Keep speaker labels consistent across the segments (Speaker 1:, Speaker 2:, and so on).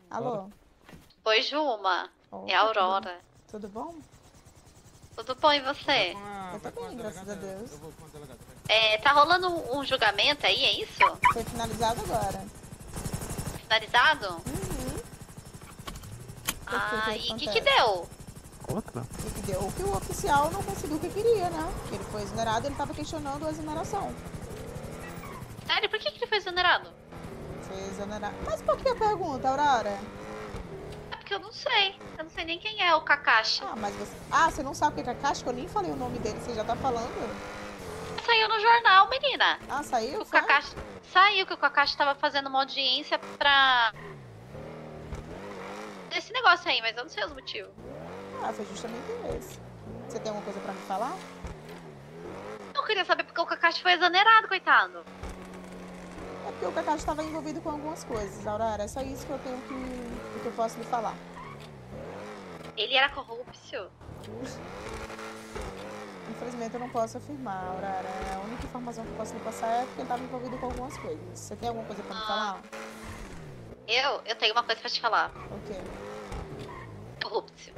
Speaker 1: Alô?
Speaker 2: Oi, Juma. É a
Speaker 1: Opa,
Speaker 2: Aurora.
Speaker 1: tudo bom?
Speaker 2: Tudo bom e você?
Speaker 1: Eu tô bem, graças a Deus.
Speaker 2: Tá rolando um julgamento aí, é isso?
Speaker 1: Foi finalizado agora.
Speaker 2: Finalizado?
Speaker 1: Uhum. Por que que
Speaker 2: Ah, e o que
Speaker 1: acontece?
Speaker 2: deu?
Speaker 3: Outra?
Speaker 1: O que deu? O que o oficial não conseguiu o que queria, né? Que ele foi exonerado, ele tava questionando a exoneração.
Speaker 2: Sério, por que ele foi exonerado?
Speaker 1: Foi exonerado. Mas por que a pergunta, Aurora?
Speaker 2: É porque eu não sei. Eu não sei nem quem é o Kakashi.
Speaker 1: Ah, mas você. Ah, você não sabe o que é Kakashi? Que eu nem falei o nome dele, você já tá falando?
Speaker 2: Saiu no jornal, menina.
Speaker 1: Ah, saiu?
Speaker 2: O
Speaker 1: Foi?
Speaker 2: Kakashi... Saiu que o Kakashi tava fazendo uma audiência pra... Esse negócio aí, mas eu não sei os motivos.
Speaker 1: Ah, foi justamente esse. Você tem alguma coisa pra me falar?
Speaker 2: Eu queria saber porque o Kakashi foi exonerado, coitado.
Speaker 1: É porque o Kakashi estava envolvido com algumas coisas, Aurora. É só isso que eu tenho que eu posso lhe falar.
Speaker 2: Ele era corrupto.
Speaker 1: Infelizmente eu não posso afirmar, Aurora. A única informação que eu posso lhe passar é que ele estava envolvido com algumas coisas. Você tem alguma coisa pra me falar?
Speaker 2: Eu tenho uma coisa pra te falar.
Speaker 1: O quê?
Speaker 2: Corrupto.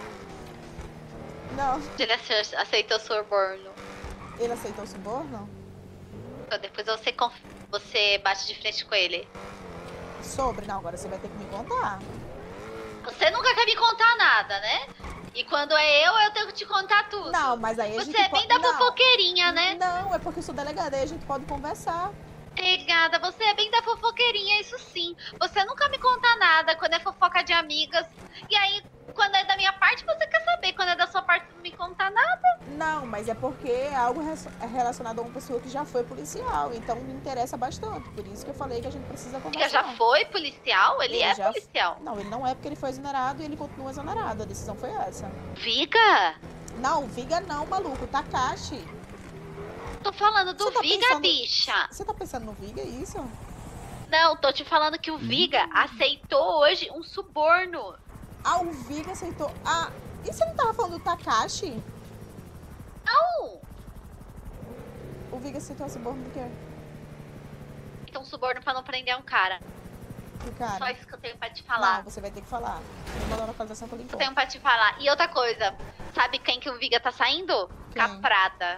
Speaker 1: Não.
Speaker 2: Ele aceitou suborno.
Speaker 1: Ele aceitou o suborno?
Speaker 2: Então, depois você bate de frente com ele.
Speaker 1: Sobre? Não, agora você vai ter que me contar.
Speaker 2: Você nunca quer me contar nada, né? E quando é eu tenho que te contar tudo.
Speaker 1: Não, mas aí a
Speaker 2: Você
Speaker 1: gente
Speaker 2: é bem da fofoqueirinha, né?
Speaker 1: Não, é porque eu sou delegada, aí a gente pode conversar.
Speaker 2: Obrigada, você é bem da fofoqueirinha, isso sim. Você nunca me conta nada quando é fofoca de amigas. E aí, quando é da minha parte, você quer saber. Quando é da sua parte, você não me conta nada.
Speaker 1: Não, mas é porque é algo relacionado a uma pessoa que já foi policial, então me interessa bastante. Por isso que eu falei que a gente precisa
Speaker 2: Ele
Speaker 1: conversar.
Speaker 2: já foi policial? Ele é
Speaker 1: já...
Speaker 2: policial.
Speaker 1: Não, ele não é porque ele foi exonerado e ele continua exonerado. A decisão foi essa.
Speaker 2: Viga?
Speaker 1: Não, Viga não, maluco. Takashi.
Speaker 2: Tô falando do Viga,
Speaker 1: pensando...
Speaker 2: bicha.
Speaker 1: Você tá pensando no Viga, é isso?
Speaker 2: Não, tô te falando que o Viga aceitou hoje um suborno.
Speaker 1: Ah, o Viga aceitou. Ah, e você não tava falando do Takashi?
Speaker 2: Não!
Speaker 1: O Viga aceitou o suborno do quê?
Speaker 2: Então, um suborno pra não prender um cara.
Speaker 1: Que cara?
Speaker 2: Só isso que eu tenho pra te falar.
Speaker 1: Não, você vai ter que falar. Me manda a localização que eu lhe
Speaker 2: Eu
Speaker 1: encontro.
Speaker 2: tenho pra te falar. E outra coisa, sabe quem que o Viga tá saindo?
Speaker 1: Quem?
Speaker 2: Caprada.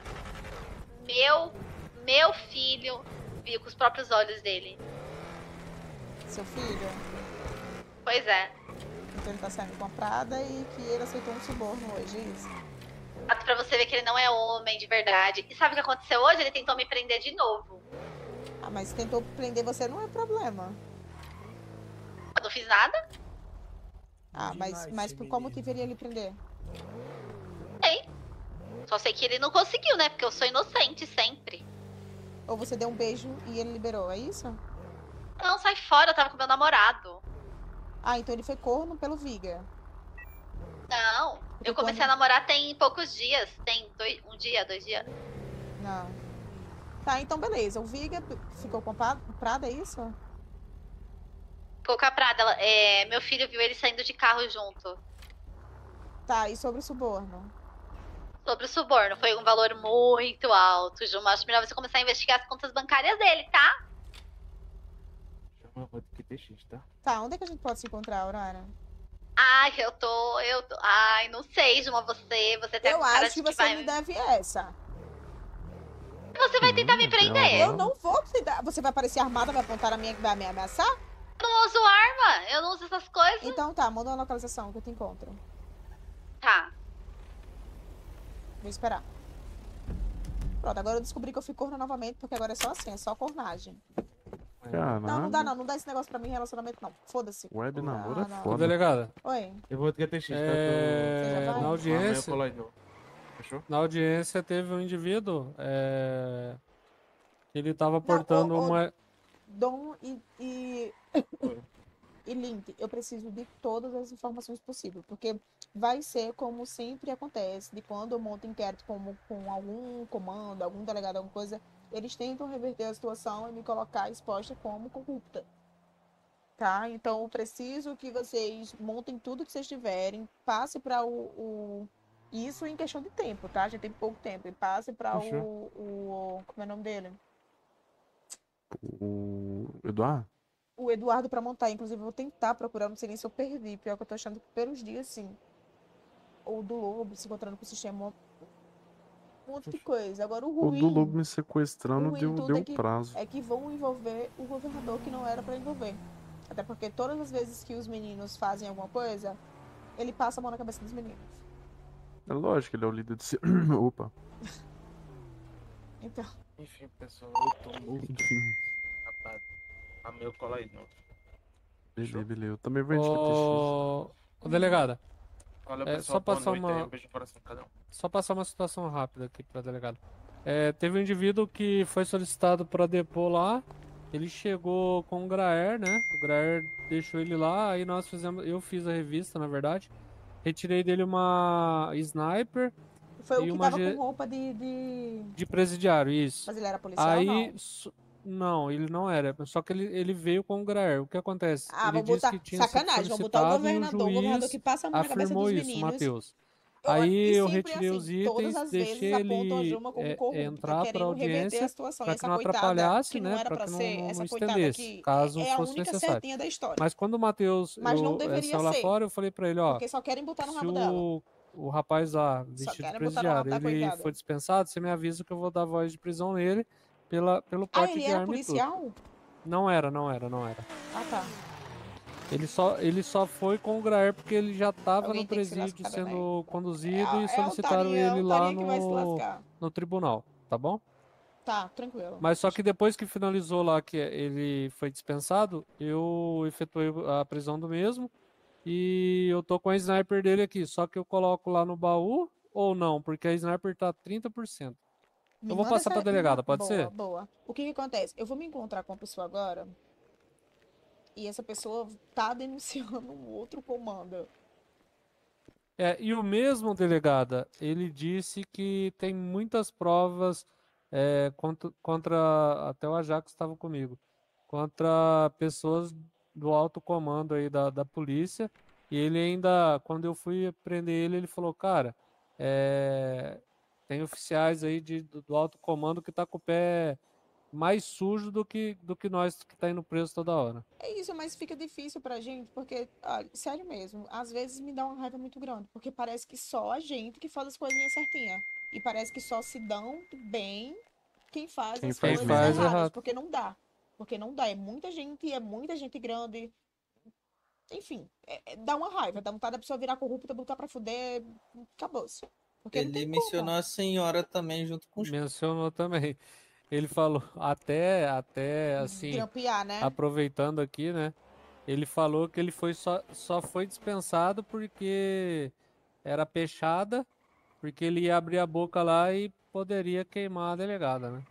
Speaker 2: Meu filho viu com os próprios olhos dele.
Speaker 1: Seu filho?
Speaker 2: Pois é.
Speaker 1: Então ele tá saindo com a Prada e que ele aceitou um suborno hoje, é isso?
Speaker 2: Pra você ver que ele não é homem de verdade. E sabe o que aconteceu hoje? Ele tentou me prender de novo.
Speaker 1: Ah, mas se tentou prender você não é problema.
Speaker 2: Eu não fiz nada?
Speaker 1: Ah, mas por qual motivo ele ia lhe prender?
Speaker 2: Sei. Só sei que ele não conseguiu, né? Porque eu sou inocente sempre.
Speaker 1: Ou você deu um beijo e ele liberou, é isso?
Speaker 2: Não, sai fora, eu tava com meu namorado.
Speaker 1: Ah, então ele foi corno pelo Viga.
Speaker 2: Não,
Speaker 1: Porque
Speaker 2: eu comecei a
Speaker 1: quando...
Speaker 2: namorar tem poucos dias. Tem um dia, 2 dias.
Speaker 1: Não. Tá, então beleza. O Viga ficou com a Prada, é isso?
Speaker 2: Ficou com a Prada. Meu filho viu ele saindo de carro junto.
Speaker 1: Tá, e sobre o suborno?
Speaker 2: Sobre o suborno, foi um valor muito alto, Juma. Acho melhor você começar a investigar as contas bancárias dele, tá?
Speaker 3: Chama o QTX, tá?
Speaker 1: Tá, onde é que a gente pode se encontrar, Aurora?
Speaker 2: Ai, ai, não sei, Juma, você tá
Speaker 1: Eu
Speaker 2: com cara
Speaker 1: acho
Speaker 2: de
Speaker 1: que
Speaker 2: que
Speaker 1: você
Speaker 2: vai...
Speaker 1: me deve essa.
Speaker 2: Você vai tentar me prender?
Speaker 1: Eu não vou te dar. Você vai aparecer armada, vai apontar a minha que vai me ameaçar?
Speaker 2: Eu não uso arma, eu não uso essas coisas.
Speaker 1: Então tá, manda uma localização que eu te encontro.
Speaker 2: Tá.
Speaker 1: Vou esperar. Pronto, agora eu descobri que eu fui corna novamente, porque agora é só assim, é só cornagem.
Speaker 3: Caramba.
Speaker 1: Não, não dá não, não dá esse negócio pra mim, relacionamento não. Foda-se.
Speaker 3: Web namoro é
Speaker 1: não.
Speaker 3: foda.
Speaker 4: Delegada.
Speaker 1: Oi.
Speaker 3: Eu vou de QTX, tá?
Speaker 1: Você já vai?
Speaker 4: Na audiência,
Speaker 3: Amanhã eu colo aí, Fechou?
Speaker 4: na audiência teve um indivíduo que ele tava
Speaker 1: Não,
Speaker 4: portando uma...
Speaker 1: Dom e Link, eu preciso de todas as informações possíveis, porque vai ser como sempre acontece, de quando eu monto inquérito com algum comando, algum delegado, alguma coisa, eles tentam reverter a situação e me colocar exposta como corrupta. Tá? Então, eu preciso que vocês montem tudo que vocês tiverem, passe para isso em questão de tempo, tá? Já tem pouco tempo. E passe para
Speaker 3: Fechou.
Speaker 1: como é o nome dele?
Speaker 3: O Eduardo?
Speaker 1: o Eduardo pra montar. Inclusive, eu vou tentar procurar, não sei nem se eu perdi. Pior que eu tô achando que pelos dias, sim. Ou do Lobo, se encontrando com o sistema, um monte de coisa. Agora,
Speaker 5: O do Lobo me
Speaker 1: o
Speaker 5: sequestrando
Speaker 1: ruim de tudo
Speaker 5: deu prazo.
Speaker 1: é que vão envolver o governador que não era pra envolver. Até porque todas as vezes que os meninos fazem alguma coisa, ele passa a mão na cabeça dos meninos.
Speaker 5: É lógico, ele é o líder de... Opa.
Speaker 1: Então,
Speaker 3: Enfim, pessoal, eu tô muito
Speaker 5: Enfim.
Speaker 3: rapaz. A meu cola aí, não.
Speaker 5: Beleza, beleza. Eu também vou de QTX.
Speaker 4: Ô, delegada,
Speaker 3: Valeu,
Speaker 4: só
Speaker 3: pessoal. Boa
Speaker 4: passar
Speaker 3: noite aí.
Speaker 4: uma,
Speaker 3: Um beijo no coração de cada um.
Speaker 4: só passar uma situação rápida aqui pra delegada. Teve um indivíduo que foi solicitado para depor lá. Ele chegou com o Graer, né? O Graer deixou ele lá, aí eu fiz a revista, na verdade. Retirei dele uma sniper
Speaker 1: foi o
Speaker 4: e
Speaker 1: que
Speaker 4: uma
Speaker 1: tava com roupa de...
Speaker 4: de presidiário, isso.
Speaker 1: Mas ele era policial,
Speaker 4: Aí,
Speaker 1: não?
Speaker 4: não, ele não era. Só que ele veio com o Graer. O que acontece?
Speaker 1: Ah,
Speaker 4: Ele
Speaker 1: vão
Speaker 4: disse
Speaker 1: botar...
Speaker 4: que tinha sido
Speaker 1: Sacanagem, vão botar o
Speaker 4: solicitado e o
Speaker 1: governador que
Speaker 4: juiz
Speaker 1: passa a mão na cabeça
Speaker 4: afirmou
Speaker 1: dos
Speaker 4: isso,
Speaker 1: meninos.
Speaker 4: Matheus.
Speaker 1: E
Speaker 4: Aí eu
Speaker 1: sempre
Speaker 4: retirei
Speaker 1: assim,
Speaker 4: os
Speaker 1: todas
Speaker 4: itens,
Speaker 1: as vezes
Speaker 4: deixei
Speaker 1: apontam a
Speaker 4: ele
Speaker 1: Juma como corrupta,
Speaker 4: entrar para
Speaker 1: querendo reverter a
Speaker 4: audiência
Speaker 1: situação. E
Speaker 4: para que
Speaker 1: essa
Speaker 4: não
Speaker 1: coitada,
Speaker 4: atrapalhasse,
Speaker 1: que não
Speaker 4: né?
Speaker 1: era
Speaker 4: Para
Speaker 1: pra
Speaker 4: que
Speaker 1: ser,
Speaker 4: não
Speaker 1: essa coitada
Speaker 4: estendesse,
Speaker 1: aqui,
Speaker 4: caso
Speaker 1: é a
Speaker 4: fosse
Speaker 1: única
Speaker 4: necessário.
Speaker 1: certinha da história.
Speaker 4: Mas quando o Matheus
Speaker 1: Mas não deveria
Speaker 4: saiu lá
Speaker 1: ser,
Speaker 4: fora, eu falei para ele, ó,
Speaker 1: porque só querem botar no
Speaker 4: se
Speaker 1: rabo dela.
Speaker 4: o rapaz lá,
Speaker 1: Só
Speaker 4: vestido de
Speaker 1: querem botar no rabo
Speaker 4: presidiário,
Speaker 1: da
Speaker 4: ele
Speaker 1: coitada.
Speaker 4: foi dispensado, você me avisa que eu vou dar voz de prisão nele pelo
Speaker 1: Ah,
Speaker 4: porte
Speaker 1: ele
Speaker 4: de
Speaker 1: era
Speaker 4: arma e tudo.
Speaker 1: policial?
Speaker 4: Não era.
Speaker 1: Ah, tá.
Speaker 4: Ele só foi com o Graer porque ele já estava
Speaker 1: Alguém
Speaker 4: no
Speaker 1: tem que se
Speaker 4: presídio
Speaker 1: lascar, né?
Speaker 4: sendo conduzido e
Speaker 1: É
Speaker 4: solicitaram
Speaker 1: a
Speaker 4: ele lá
Speaker 1: otaria que vai se lascar.
Speaker 4: no tribunal, tá bom?
Speaker 1: Tá, tranquilo.
Speaker 4: Mas só que depois que finalizou lá que ele foi dispensado, eu efetuei a prisão do mesmo e eu tô com a sniper dele aqui, só que eu coloco lá no baú ou não, porque a sniper tá 30%.
Speaker 1: Me
Speaker 4: Eu vou
Speaker 1: manda
Speaker 4: passar pra delegada, pode
Speaker 1: Boa,
Speaker 4: ser?
Speaker 1: boa. O que que acontece? Eu vou me encontrar com uma pessoa agora e essa pessoa tá denunciando um outro comando.
Speaker 4: E o mesmo delegada, ele disse que tem muitas provas contra, até o Ajax estava comigo, contra pessoas do alto comando aí da polícia. E ele ainda, quando eu fui prender ele, ele falou, cara, tem oficiais aí do alto comando que tá com o pé mais sujo do que nós que tá indo preso toda hora.
Speaker 1: É isso, mas fica difícil pra gente, porque, olha, sério mesmo, às vezes me dá uma raiva muito grande, porque parece que só a gente que faz as coisinhas certinhas. E parece que só se dão bem quem faz
Speaker 5: Quem
Speaker 1: as
Speaker 5: faz
Speaker 1: coisas
Speaker 5: merda.
Speaker 1: erradas,
Speaker 4: errado.
Speaker 1: porque não dá. Porque não dá, é muita gente grande. Enfim, dá uma raiva, dá vontade da pessoa virar corrupta, botar pra fuder, acabou-se. Porque não
Speaker 6: Ele
Speaker 1: tem
Speaker 6: mencionou
Speaker 1: como.
Speaker 6: a senhora também junto com os.
Speaker 4: Mencionou também. Ele falou, até assim,
Speaker 1: Grampear, né?
Speaker 4: aproveitando aqui, né? Ele falou que ele só foi dispensado porque era peixada, porque ele ia abrir a boca lá e poderia queimar a delegada, né?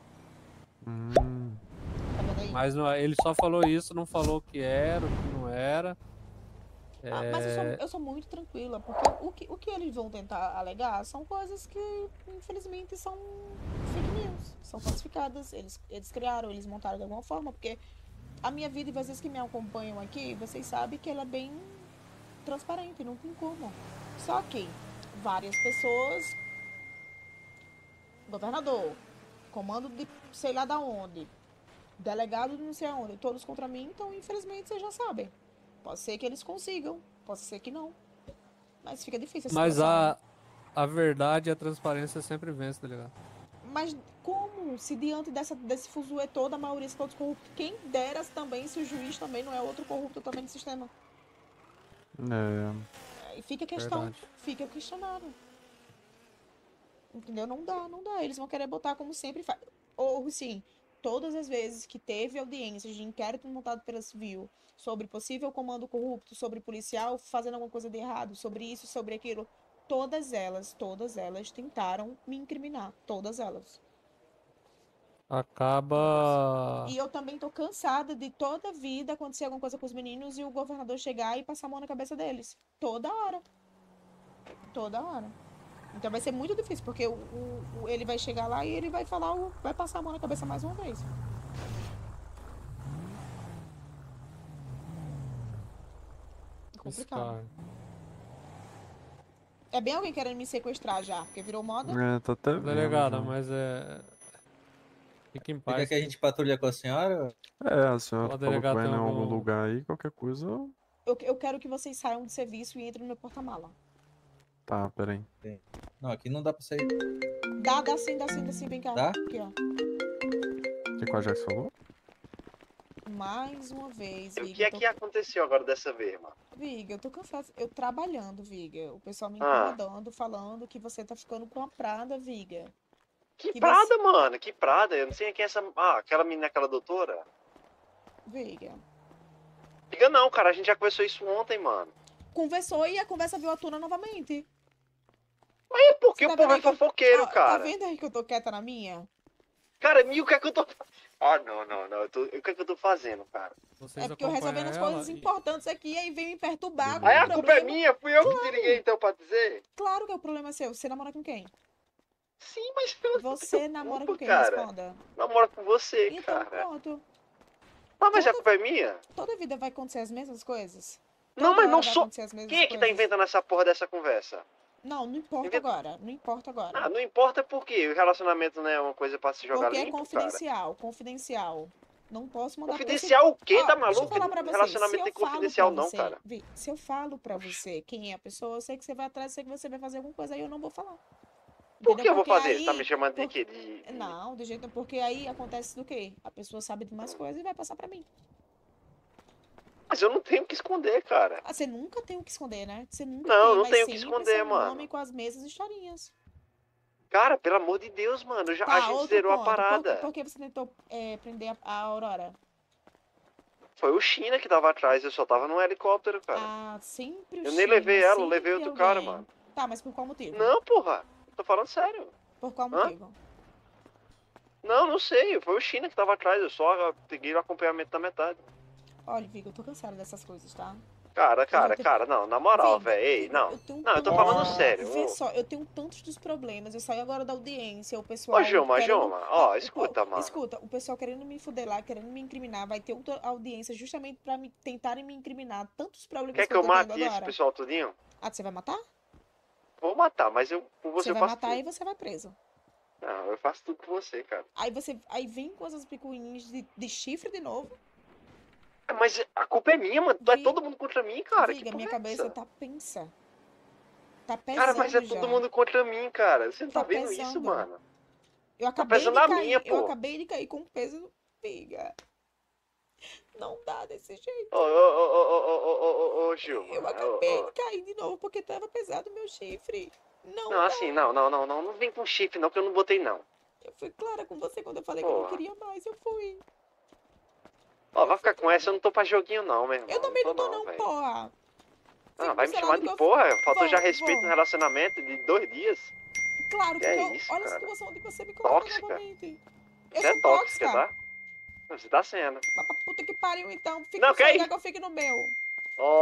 Speaker 1: Tá vendo aí?
Speaker 4: Mas ele só falou isso, não falou o que era, o que não era.
Speaker 1: Mas eu sou muito tranquila, porque o que eles vão tentar alegar são coisas que, infelizmente, são fake news, são falsificadas. Eles criaram, eles montaram de alguma forma, porque a minha vida, e vocês que me acompanham aqui, vocês sabem que ela é bem transparente, não tem como. Só que várias pessoas, governador, comando de sei lá da onde, delegado de não sei aonde, todos contra mim, então, infelizmente, vocês já sabem. Pode ser que eles consigam, pode ser que não. Mas fica difícil a
Speaker 4: Mas
Speaker 1: situação.
Speaker 4: a verdade e a transparência sempre vence, tá ligado?
Speaker 1: Mas como? Se diante desse fuzuê todo, a maioria são todos corruptos, quem dera também se o juiz também não é outro corrupto também do sistema? E fica a questão,
Speaker 4: Verdade.
Speaker 1: fica questionado. Entendeu? Não dá, não dá. Eles vão querer botar como sempre faz. Ou sim, todas as vezes que teve audiências de inquérito montado pela Civil sobre possível comando corrupto, sobre policial fazendo alguma coisa de errado, sobre isso, sobre aquilo, todas elas tentaram me incriminar. Todas elas.
Speaker 4: Acaba.
Speaker 1: E eu também tô cansada de toda vida acontecer alguma coisa com os meninos e o governador chegar e passar a mão na cabeça deles. Toda hora. Toda hora. Então vai ser muito difícil, porque ele vai chegar lá e ele vai falar, vai passar a mão na cabeça mais uma vez. É complicado. É bem alguém querendo me sequestrar já, porque virou moda.
Speaker 5: Tá até vendo
Speaker 4: Delegada,
Speaker 5: já.
Speaker 4: mas Fique em
Speaker 6: Você
Speaker 4: paz.
Speaker 6: quer que a gente patrulhe com a senhora?
Speaker 5: É, a senhora
Speaker 4: O
Speaker 5: falou que
Speaker 4: delegado
Speaker 5: vai
Speaker 4: tem
Speaker 5: em algum
Speaker 4: algum-
Speaker 5: lugar aí, qualquer coisa.
Speaker 1: Eu quero que vocês saiam do serviço e entrem no meu porta-mala.
Speaker 5: Tá, peraí.
Speaker 6: Não, aqui não dá pra sair.
Speaker 1: Dá sim, vem cá.
Speaker 6: Dá?
Speaker 1: Aqui, ó.
Speaker 5: O que a Jax falou?
Speaker 1: Mais uma vez,
Speaker 7: E o
Speaker 1: Viga.
Speaker 7: que é que aconteceu agora dessa vez, mano?
Speaker 1: Viga, eu tô cansada. Eu trabalhando, Viga. O pessoal me
Speaker 7: Ah.
Speaker 1: incomodando, falando que você tá ficando com a Prada, Viga.
Speaker 7: Que
Speaker 1: Que
Speaker 7: Prada, mano? Que Prada? Eu não sei quem é essa. Ah, aquela menina, aquela doutora?
Speaker 1: Viga.
Speaker 7: Diga não, cara. A gente já conversou isso ontem, mano.
Speaker 1: Conversou e a conversa veio à tona novamente.
Speaker 7: Aí, por que
Speaker 1: Você
Speaker 7: o
Speaker 1: tá
Speaker 7: povo
Speaker 1: vendo
Speaker 7: é
Speaker 1: aí que eu-
Speaker 7: fofoqueiro,
Speaker 1: Ó, Tá
Speaker 7: cara?
Speaker 1: vendo aí que eu tô quieta na minha?
Speaker 7: Cara, e o que é que eu tô. Ah, não. O que é que eu tô fazendo, cara?
Speaker 4: Vocês
Speaker 1: É porque eu resolvendo as
Speaker 4: acompanham
Speaker 1: coisas
Speaker 4: ela e-
Speaker 1: importantes aqui, aí vem me perturbar com
Speaker 7: Aí
Speaker 1: o
Speaker 7: a culpa é
Speaker 1: problema.
Speaker 7: minha, fui eu que te liguei então pra dizer.
Speaker 1: Claro que o problema é seu. Você namora com quem?
Speaker 7: Sim, mas eu não
Speaker 1: Você
Speaker 7: tenho
Speaker 1: namora
Speaker 7: culpa,
Speaker 1: com quem?
Speaker 7: cara.
Speaker 1: Responda.
Speaker 7: Namoro com você,
Speaker 1: Então,
Speaker 7: cara.
Speaker 1: pronto.
Speaker 7: Ah, mas a
Speaker 1: toda-
Speaker 7: culpa é minha?
Speaker 1: Toda vida vai acontecer as mesmas coisas?
Speaker 7: Não,
Speaker 1: Toda
Speaker 7: mas não
Speaker 1: hora vai
Speaker 7: sou.
Speaker 1: acontecer as mesmas
Speaker 7: Quem é que tá
Speaker 1: coisas?
Speaker 7: inventando essa porra dessa conversa?
Speaker 1: Não importa
Speaker 7: Inventa-
Speaker 1: agora. Não importa agora.
Speaker 7: Ah, não importa por quê. O relacionamento não é uma coisa pra se jogar
Speaker 1: Porque é
Speaker 7: limpo, cara.
Speaker 1: confidencial. Não posso mandar pra você.
Speaker 7: Confidencial o quê?
Speaker 1: Ó,
Speaker 7: Tá
Speaker 1: deixa eu
Speaker 7: maluco?
Speaker 1: falar pra você.
Speaker 7: Relacionamento
Speaker 1: Se
Speaker 7: tem
Speaker 1: eu falo
Speaker 7: confidencial
Speaker 1: pra
Speaker 7: não,
Speaker 1: você,
Speaker 7: cara.
Speaker 1: Vi, se eu falo pra você quem é a pessoa, eu sei que você vai atrás, eu sei que você vai fazer alguma coisa, aí eu não vou falar.
Speaker 7: Por que eu vou
Speaker 1: Porque
Speaker 7: fazer?
Speaker 1: aí-
Speaker 7: Você tá me chamando de
Speaker 1: porque-
Speaker 7: quê?
Speaker 1: Não, de jeito nenhum, porque aí acontece do quê? A pessoa sabe de mais coisas e vai passar pra mim.
Speaker 7: Mas eu não tenho o que esconder, cara.
Speaker 1: Ah, você nunca tem o que esconder, né? Você nunca
Speaker 7: Não,
Speaker 1: tem,
Speaker 7: não
Speaker 1: mas
Speaker 7: tenho o que
Speaker 1: sempre
Speaker 7: esconder,
Speaker 1: seu
Speaker 7: mano.
Speaker 1: nome com as mesmas historinhas.
Speaker 7: Cara, pelo amor de Deus, mano. A
Speaker 1: Tá,
Speaker 7: gente
Speaker 1: outro
Speaker 7: zerou a
Speaker 1: ponto.
Speaker 7: parada.
Speaker 1: Por que você tentou prender a Aurora?
Speaker 7: Foi o China que tava atrás, eu só tava num helicóptero, cara.
Speaker 1: Ah, sempre o
Speaker 7: Eu nem
Speaker 1: China,
Speaker 7: levei ela, eu
Speaker 1: sempre
Speaker 7: levei outro cara,
Speaker 1: alguém.
Speaker 7: mano.
Speaker 1: Tá, mas por qual motivo?
Speaker 7: Não, porra. Tô falando sério.
Speaker 1: Por qual
Speaker 7: Hã?
Speaker 1: motivo?
Speaker 7: Não, não sei. Foi o China que tava atrás, eu só peguei o acompanhamento da metade.
Speaker 1: Olha, Vigo, eu tô cansada dessas coisas, tá?
Speaker 7: Cara, não, na moral,
Speaker 1: Vigo,
Speaker 7: velho. Ei,
Speaker 1: Vigo,
Speaker 7: não.
Speaker 1: tenho
Speaker 7: Não, eu tô
Speaker 1: tanto-
Speaker 7: falando sério.
Speaker 1: Vê
Speaker 7: Ô.
Speaker 1: só, eu tenho tantos dos problemas. Eu saí agora da audiência, o pessoal.
Speaker 7: Ô, Gilma,
Speaker 1: querendo-
Speaker 7: ó,
Speaker 1: o
Speaker 7: escuta,
Speaker 1: po-
Speaker 7: mano.
Speaker 1: Escuta, o pessoal querendo me fuder lá, querendo me incriminar. Vai ter outra audiência justamente pra me tentarem me incriminar. Tantos problemas
Speaker 7: Quer que
Speaker 1: eu
Speaker 7: eu
Speaker 1: tô
Speaker 7: mate
Speaker 1: tendo
Speaker 7: esse
Speaker 1: agora.
Speaker 7: pessoal tudinho?
Speaker 1: Ah, você vai matar?
Speaker 7: Vou matar, mas eu com você
Speaker 1: Você
Speaker 7: eu
Speaker 1: vai
Speaker 7: faço
Speaker 1: matar
Speaker 7: tudo.
Speaker 1: e você vai preso.
Speaker 7: Não, eu faço tudo com você, cara.
Speaker 1: Aí vem com essas picuinhas de chifre de novo.
Speaker 7: Mas a culpa é minha, mano. É
Speaker 1: Vi-
Speaker 7: todo mundo contra mim, cara.
Speaker 1: Viga,
Speaker 7: Que porra
Speaker 1: minha
Speaker 7: é
Speaker 1: cabeça
Speaker 7: essa?
Speaker 1: tá pensa. Tá pesando
Speaker 7: Cara, mas é
Speaker 1: já.
Speaker 7: todo mundo contra mim, cara. Você não tá
Speaker 1: Tá
Speaker 7: vendo isso,
Speaker 1: pesando.
Speaker 7: mano?
Speaker 1: Eu acabei
Speaker 7: pesando
Speaker 1: de
Speaker 7: a
Speaker 1: cair,
Speaker 7: minha,
Speaker 1: eu
Speaker 7: pô.
Speaker 1: acabei de cair com peso, Viga. Não dá desse jeito.
Speaker 7: Ô, Gil.
Speaker 1: Eu
Speaker 7: mano,
Speaker 1: acabei
Speaker 7: ô.
Speaker 1: de cair de novo porque tava pesado o meu chifre. Não,
Speaker 7: Não, assim, não vem com chifre, não, que eu não botei, não.
Speaker 1: eu fui clara com você quando eu falei que eu não
Speaker 7: Porra.
Speaker 1: queria mais. Eu fui.
Speaker 7: Ó, vai ficar com essa, eu não tô pra joguinho, não, meu irmão.
Speaker 1: Eu também não tô, não,
Speaker 7: velho.
Speaker 1: porra.
Speaker 7: Ah,
Speaker 1: Fico
Speaker 7: vai me
Speaker 1: sei lá
Speaker 7: chamar
Speaker 1: do
Speaker 7: de
Speaker 1: que eu-
Speaker 7: porra. Faltou já
Speaker 1: Vou,
Speaker 7: respeito
Speaker 1: vou.
Speaker 7: no relacionamento de 2 dias.
Speaker 1: Claro,
Speaker 7: Que
Speaker 1: porque
Speaker 7: é isso,
Speaker 1: olha a
Speaker 7: cara?
Speaker 1: situação onde você me coloca
Speaker 7: Tóxica.
Speaker 1: novamente. Eu
Speaker 7: Você é
Speaker 1: sou
Speaker 7: tóxica,
Speaker 1: tóxica.
Speaker 7: tá? Você tá sendo.
Speaker 1: Vai pra puta que pariu, então. Fica
Speaker 7: Não,
Speaker 1: no
Speaker 7: que
Speaker 1: seu
Speaker 7: é
Speaker 1: lugar
Speaker 7: isso?
Speaker 1: que eu fique no meu.
Speaker 7: Ó.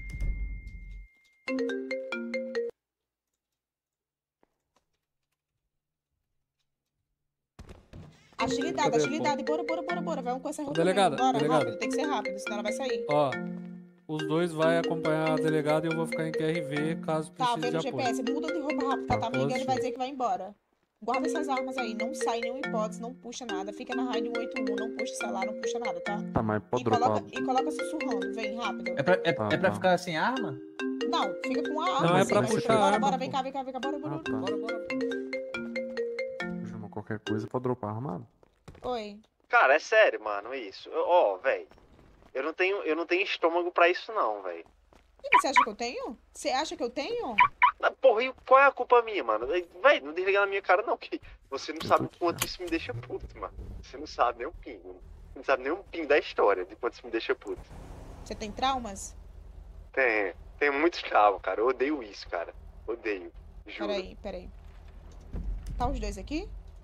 Speaker 1: Agilidade,
Speaker 4: Cadê,
Speaker 1: agilidade. Bora. Vamos com essa roupa
Speaker 4: Delegado,
Speaker 1: mesmo. Bora,
Speaker 4: delegado.
Speaker 1: rápido. Tem que ser rápido, senão ela vai sair.
Speaker 4: Ó, os dois vai acompanhar a delegada e eu vou ficar em QRV caso
Speaker 1: Tá,
Speaker 4: precise
Speaker 1: vendo o
Speaker 4: de apoio.
Speaker 1: GPS? Muda de roupa rápido, tá?
Speaker 4: Tá,
Speaker 1: Tá vendo? Ele vai
Speaker 4: positivo.
Speaker 1: dizer que vai embora. Guarda essas armas aí. Não sai nenhuma hipótese, não puxa nada. Fica na raid 181, não puxa celular, não puxa nada, tá?
Speaker 5: Tá, mas pode
Speaker 1: E
Speaker 5: dropar.
Speaker 1: coloca sussurrando. Vem, rápido.
Speaker 6: É pra
Speaker 5: tá.
Speaker 6: ficar sem arma?
Speaker 1: Não, fica com a arma.
Speaker 4: Não, é
Speaker 1: assim,
Speaker 4: pra
Speaker 1: mas-
Speaker 4: puxar a
Speaker 1: Bora,
Speaker 4: arma,
Speaker 1: bora,
Speaker 4: pô.
Speaker 1: vem cá, bora.
Speaker 5: Ah, tá.
Speaker 4: Bora.
Speaker 5: Juma, qualquer coisa pode dropar armado.
Speaker 1: Oi.
Speaker 7: Cara, é sério, mano, isso. Ó, velho. Eu não tenho estômago pra isso, não, velho.
Speaker 1: E você acha que eu tenho? Você acha que eu tenho?
Speaker 7: Porra, e qual é a culpa minha, mano? Véi, não desliga na minha cara, não, que você não
Speaker 5: Eu
Speaker 7: sabe
Speaker 5: tô
Speaker 7: o
Speaker 5: aqui,
Speaker 7: quanto isso me deixa puto, mano. Você não sabe nem um pingo. Você não sabe nem um pingo da história de quanto isso me deixa puto.
Speaker 1: Você tem traumas?
Speaker 7: Tem muitos traumas, cara. Eu odeio isso, cara. Odeio. Juro.
Speaker 1: Peraí. Tá os dois aqui?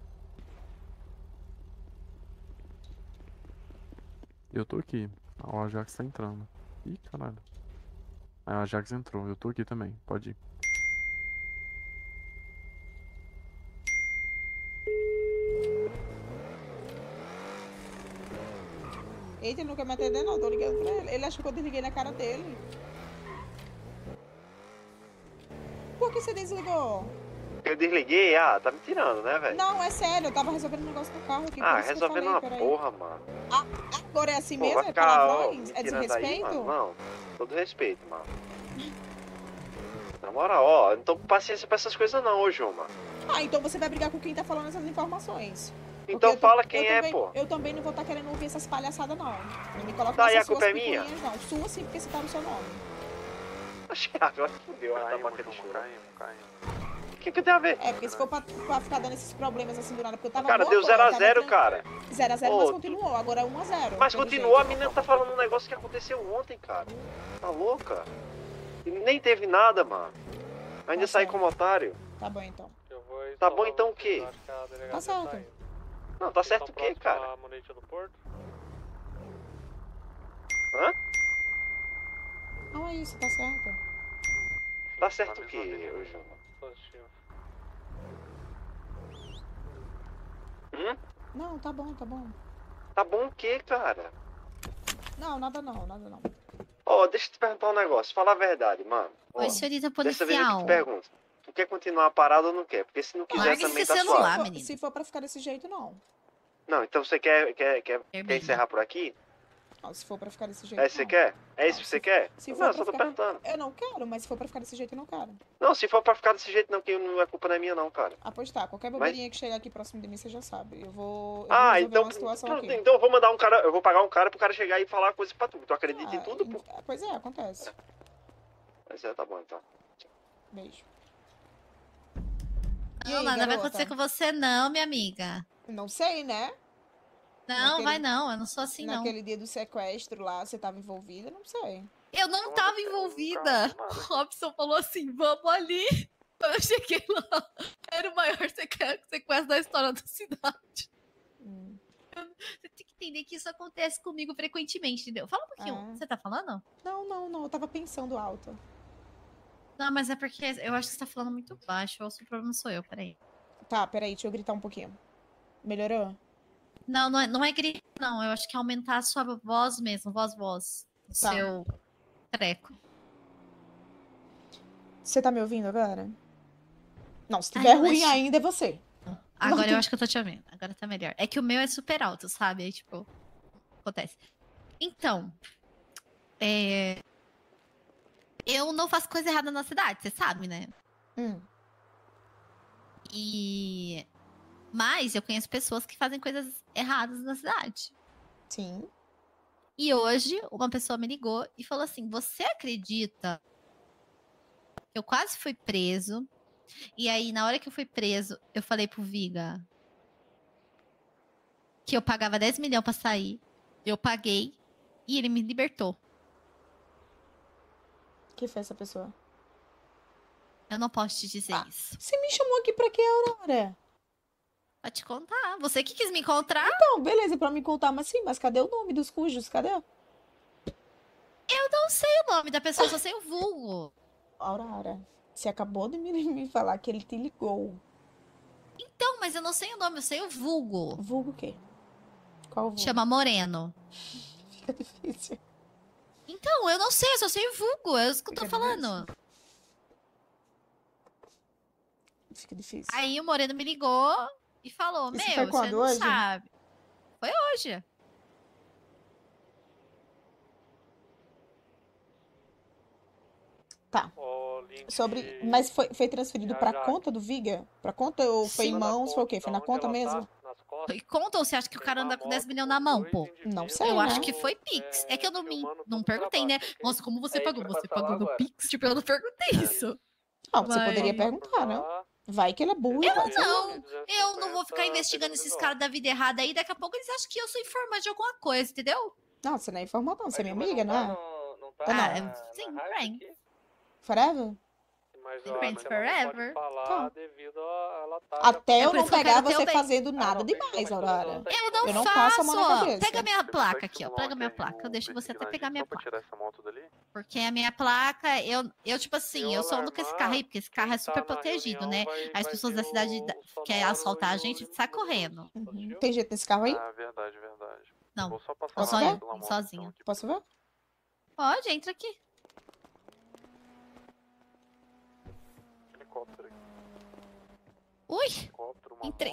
Speaker 5: Eu tô aqui. O Ajax tá entrando. Ih, caralho. Aí o Ajax entrou. Eu tô aqui também. Pode ir.
Speaker 1: Eita, ele não quer me atender, não. Tô ligando pra ele. Ele achou que eu desliguei na cara dele. Por que você desligou?
Speaker 7: porque eu desliguei, tá me tirando, né, velho?
Speaker 1: Não, é sério, eu tava resolvendo um negócio no carro aqui. por isso que eu
Speaker 7: Resolvendo
Speaker 1: falei,
Speaker 7: uma
Speaker 1: peraí.
Speaker 7: porra, mano.
Speaker 1: Agora é assim
Speaker 7: Pô,
Speaker 1: mesmo?
Speaker 7: vai
Speaker 1: É
Speaker 7: ficar,
Speaker 1: palavrões?
Speaker 7: me
Speaker 1: É
Speaker 7: tirando aí,
Speaker 1: desrespeito?
Speaker 7: mano. Não, todo respeito, mano. Na moral, não tô com paciência pra essas coisas não, ô Juma.
Speaker 1: Então você vai brigar com quem tá falando essas informações. Porque
Speaker 7: Então
Speaker 1: eu
Speaker 7: fala
Speaker 1: eu
Speaker 7: quem é,
Speaker 1: também,
Speaker 7: pô.
Speaker 1: Eu também não vou estar querendo ouvir essas palhaçadas, não. Não me coloca
Speaker 7: Tá, e a
Speaker 1: nessas suas
Speaker 7: culpa é minha?
Speaker 1: picuinhas, não. Sua sim, porque você tá no seu nome.
Speaker 7: Oxe, agora fudeu, ela tá
Speaker 5: Caímos,
Speaker 7: batendo
Speaker 5: Juma,
Speaker 7: choro.
Speaker 5: caímos.
Speaker 7: O que tem a ver?
Speaker 1: É, porque se for pra ficar dando esses problemas assim do nada, porque eu tava
Speaker 7: Cara,
Speaker 1: boa
Speaker 7: deu
Speaker 1: agora,
Speaker 7: 0x0, cara.
Speaker 1: 0x0,
Speaker 7: Ô,
Speaker 1: mas continuou. Agora é 1x0.
Speaker 7: Mas
Speaker 1: pelo
Speaker 7: continuou,
Speaker 1: jeito.
Speaker 7: a menina tá falando um negócio que aconteceu ontem, cara. Tá louca? E nem teve nada, mano. Ainda
Speaker 1: Tá
Speaker 7: saí
Speaker 1: certo.
Speaker 7: como otário.
Speaker 1: Tá bom, então.
Speaker 4: Eu vou
Speaker 7: Tá bom,
Speaker 4: instalar
Speaker 7: então
Speaker 4: um
Speaker 7: o quê?
Speaker 4: acho que a delegacia
Speaker 1: Tá certo.
Speaker 4: indo.
Speaker 7: Não, tá
Speaker 4: Vocês
Speaker 7: certo o
Speaker 4: estão
Speaker 7: quê,
Speaker 4: próximos
Speaker 7: cara?
Speaker 4: à Monete do Porto?
Speaker 7: Hã?
Speaker 1: Não é isso, tá certo.
Speaker 7: Tá certo o quê, ô Juma?
Speaker 4: Positivo.
Speaker 1: Não, tá bom, tá bom.
Speaker 7: Tá bom o quê, cara?
Speaker 1: Não, nada não, nada não.
Speaker 7: Ó, deixa eu te perguntar um negócio. Fala a verdade, mano. Ó,
Speaker 8: Oi, senhorita
Speaker 7: dessa vez eu que
Speaker 8: policial.
Speaker 7: te pergunto. Tu quer continuar parado ou não quer? Porque se não quiser
Speaker 8: Larga
Speaker 7: também
Speaker 8: esse
Speaker 7: tá
Speaker 8: celular.
Speaker 7: suave.
Speaker 8: menino.
Speaker 1: Se for pra ficar desse jeito, não.
Speaker 7: Não, então você quer
Speaker 8: Termina.
Speaker 7: encerrar por aqui?
Speaker 1: Não, se for pra ficar desse jeito,
Speaker 7: É isso que você
Speaker 1: não.
Speaker 7: quer? É isso
Speaker 1: Não,
Speaker 7: que você quer?
Speaker 1: se
Speaker 7: Não,
Speaker 1: for
Speaker 7: eu
Speaker 1: pra
Speaker 7: só tô
Speaker 1: ficar-
Speaker 7: perguntando.
Speaker 1: Eu não quero, mas se for pra ficar desse jeito, eu não quero.
Speaker 7: Não, se for pra ficar desse jeito não, que não é culpa não é minha não, cara.
Speaker 1: Pois tá, qualquer bobeirinha que chegar aqui próximo de mim, você já sabe. Eu vou resolver
Speaker 7: Então,
Speaker 1: uma situação aqui.
Speaker 7: então eu vou mandar um cara, eu vou pagar um cara pro cara chegar e falar coisa pra tu. Tu acredita em tudo, pô?
Speaker 1: Pois é, acontece.
Speaker 7: Mas tá bom então.
Speaker 1: Beijo. E
Speaker 8: Não,
Speaker 1: aí,
Speaker 8: nada vai
Speaker 1: garota?
Speaker 8: acontecer com você, não, minha amiga.
Speaker 1: Não sei, né?
Speaker 8: Não,
Speaker 1: Naquele-
Speaker 8: vai não. Eu não sou assim, não.
Speaker 1: Naquele dia do sequestro lá, você tava envolvida? Não sei.
Speaker 8: Eu não tava envolvida. O Robson falou assim, vamos ali. Quando eu cheguei lá, era o maior sequestro da história da cidade.
Speaker 1: Hum.
Speaker 8: Você tem que entender que isso acontece comigo frequentemente, entendeu? Fala um pouquinho.
Speaker 1: Ah.
Speaker 8: Você tá falando?
Speaker 1: Não. Eu tava pensando alto.
Speaker 8: Não, mas é porque eu acho que você tá falando muito baixo. Ou se o problema sou eu, peraí.
Speaker 1: Tá, peraí, deixa eu gritar um pouquinho. Melhorou?
Speaker 8: Não, não é gritar, não. Eu acho que é aumentar a sua voz mesmo. Voz. O
Speaker 1: Tá.
Speaker 8: seu treco.
Speaker 1: Você tá me ouvindo agora? Não, se
Speaker 8: Ai,
Speaker 1: tiver
Speaker 8: eu
Speaker 1: ruim
Speaker 8: acho-
Speaker 1: ainda é você.
Speaker 8: Agora eu acho que eu tô te ouvindo. Agora tá melhor. É que o meu é super alto, sabe? Aí, tipo, acontece. Então, eu não faço coisa errada na cidade, você sabe, né?
Speaker 1: Hum.
Speaker 8: Mas eu conheço pessoas que fazem coisas erradas na cidade.
Speaker 1: Sim.
Speaker 8: E hoje, uma pessoa me ligou e falou assim: você acredita que eu quase fui preso? E aí, na hora que eu fui preso, eu falei pro Viga que eu pagava 10 milhões pra sair. Eu paguei e ele me libertou.
Speaker 1: Quem foi essa pessoa?
Speaker 8: Eu não posso te dizer
Speaker 1: Ah.
Speaker 8: isso.
Speaker 1: Você me chamou aqui pra quê, Aurora?
Speaker 8: Pra te contar. Você que quis me encontrar?
Speaker 1: Não, beleza, pra me contar, mas sim, mas cadê o nome dos cujos? Cadê?
Speaker 8: Eu não sei o nome da pessoa, só sei o vulgo.
Speaker 1: Aurora, você acabou de me falar que ele te ligou.
Speaker 8: Então, mas eu não sei o nome, eu sei o vulgo.
Speaker 1: Vulgo o quê? Qual vulgo?
Speaker 8: Chama Moreno.
Speaker 1: Fica difícil.
Speaker 8: Então, eu não sei, eu só sei o vulgo. É isso que eu tô
Speaker 1: Fica
Speaker 8: falando.
Speaker 1: Fica difícil.
Speaker 8: Aí o Moreno me ligou e falou:
Speaker 1: Isso
Speaker 8: Meu,
Speaker 1: foi
Speaker 8: você
Speaker 1: quando?
Speaker 8: não
Speaker 1: Hoje?
Speaker 8: sabe. Foi hoje.
Speaker 1: Tá.
Speaker 4: Ó, link
Speaker 1: Sobre. Mas foi transferido
Speaker 4: Já,
Speaker 1: pra
Speaker 4: já.
Speaker 1: conta do Viga? Pra conta ou foi em
Speaker 4: Lá na
Speaker 1: mãos? Foi o quê? Foi na
Speaker 4: onde
Speaker 1: conta
Speaker 4: ela
Speaker 1: mesmo?
Speaker 4: Tá, nas costas,
Speaker 8: E conta ou você acha que o cara
Speaker 4: tem
Speaker 8: anda
Speaker 4: uma
Speaker 8: com 10
Speaker 4: moto
Speaker 8: milhões na
Speaker 4: com
Speaker 8: mão,
Speaker 4: dois
Speaker 8: pô?
Speaker 4: indivíduos,
Speaker 1: Não sei,
Speaker 8: Eu
Speaker 1: né?
Speaker 8: acho que foi Pix. É que eu não
Speaker 4: filmando
Speaker 8: não
Speaker 4: todo o
Speaker 8: perguntei, né?
Speaker 4: trabalho.
Speaker 8: Nossa, como você
Speaker 6: É isso
Speaker 8: pagou?
Speaker 6: que eu
Speaker 8: Você
Speaker 6: falar
Speaker 8: pagou no
Speaker 6: agora.
Speaker 8: Pix? Tipo, eu não perguntei isso.
Speaker 1: Não, você
Speaker 8: Mas-
Speaker 1: poderia perguntar, né? Vai que ele é burro. e vai-
Speaker 8: Eu não vou ficar investigando esses caras da vida errada aí. Daqui a pouco eles acham que eu sou informante de alguma coisa, entendeu?
Speaker 1: Não, você não é informal, não. Você é minha amiga, não é?
Speaker 6: Não tá
Speaker 1: Ou não?
Speaker 8: Sim, friend.
Speaker 1: Forever?
Speaker 4: Mas
Speaker 8: Sim,
Speaker 4: ela
Speaker 8: friends
Speaker 4: não pode
Speaker 8: forever.
Speaker 4: falar
Speaker 1: Tá.
Speaker 4: devido a ela tá
Speaker 1: Até
Speaker 8: É
Speaker 1: eu
Speaker 8: por
Speaker 1: não
Speaker 8: isso que eu
Speaker 1: pegar
Speaker 8: quero ter
Speaker 1: você
Speaker 8: o bem.
Speaker 1: fazendo nada
Speaker 6: não,
Speaker 1: demais,
Speaker 6: tem como
Speaker 1: Aurora.
Speaker 8: Eu não,
Speaker 1: Eu não
Speaker 8: faço.
Speaker 1: passo a mão na cabeça.
Speaker 8: Pega minha
Speaker 5: Você
Speaker 8: placa
Speaker 5: consegue
Speaker 8: aqui, ó.
Speaker 5: simular
Speaker 8: Pega minha
Speaker 5: que
Speaker 8: placa. Eu
Speaker 5: o
Speaker 8: deixo você até
Speaker 5: perseguir
Speaker 8: pegar
Speaker 5: na
Speaker 8: minha
Speaker 5: gente só pra
Speaker 8: placa.
Speaker 5: tirar essa moto dali?
Speaker 8: Porque a minha placa, eu tipo assim, eu só ando com esse carro aí, porque esse carro é super protegido, né? As pessoas da cidade querem assaltar a gente, sai correndo.
Speaker 1: Uhum. Tem jeito nesse carro aí?
Speaker 5: Ah, verdade, verdade.
Speaker 8: Não,
Speaker 5: Vou só passar
Speaker 1: Posso
Speaker 5: lá
Speaker 1: ver?
Speaker 5: pela moto,
Speaker 8: Sozinha.
Speaker 5: então, aqui.
Speaker 1: Posso ver?
Speaker 8: Pode, entra aqui.
Speaker 5: Helicóptero aqui.
Speaker 8: Ui, entrei.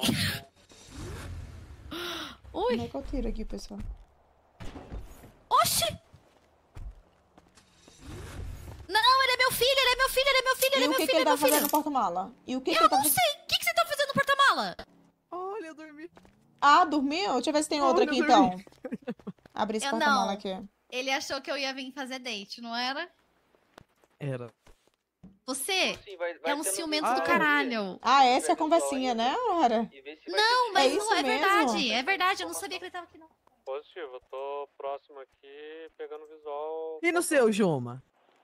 Speaker 8: Ui,
Speaker 1: Como é que eu tiro aqui, pessoal?
Speaker 8: oxi! Não, ele é meu filho, ele é meu filho, ele é meu filho, ele
Speaker 1: E
Speaker 8: é
Speaker 1: o
Speaker 8: meu
Speaker 1: que
Speaker 8: filho,
Speaker 1: que ele
Speaker 8: ele é
Speaker 1: tá
Speaker 8: meu
Speaker 1: fazendo
Speaker 8: filho.
Speaker 1: no porta-mala? E o que que
Speaker 8: Eu
Speaker 1: ele tá
Speaker 8: não
Speaker 1: fazendo?
Speaker 8: sei, o que que você tá fazendo no porta-mala?
Speaker 9: Olha, eu dormi.
Speaker 1: Ah, dormiu? Deixa eu ver se tem outro
Speaker 9: Olha,
Speaker 1: aqui,
Speaker 9: eu
Speaker 1: então. Abrir esse
Speaker 8: Eu
Speaker 1: porta-mala
Speaker 8: não.
Speaker 1: aqui.
Speaker 8: Ele achou que eu ia vir fazer date, não era?
Speaker 9: Era.
Speaker 8: Você
Speaker 7: Sim, vai
Speaker 8: é um
Speaker 7: ter no
Speaker 8: ciumento
Speaker 9: Ah,
Speaker 8: do
Speaker 9: é.
Speaker 8: caralho.
Speaker 1: Ah, essa é a conversinha, né, Aurora?
Speaker 7: E ver se vai
Speaker 8: Não,
Speaker 7: ter-
Speaker 8: mas
Speaker 1: É
Speaker 8: não
Speaker 1: isso
Speaker 8: é
Speaker 1: mesmo?
Speaker 8: verdade, é verdade, eu não sabia que ele tava aqui não.
Speaker 4: Positivo, eu tô próximo aqui, pegando visual.
Speaker 9: E no seu, Joma?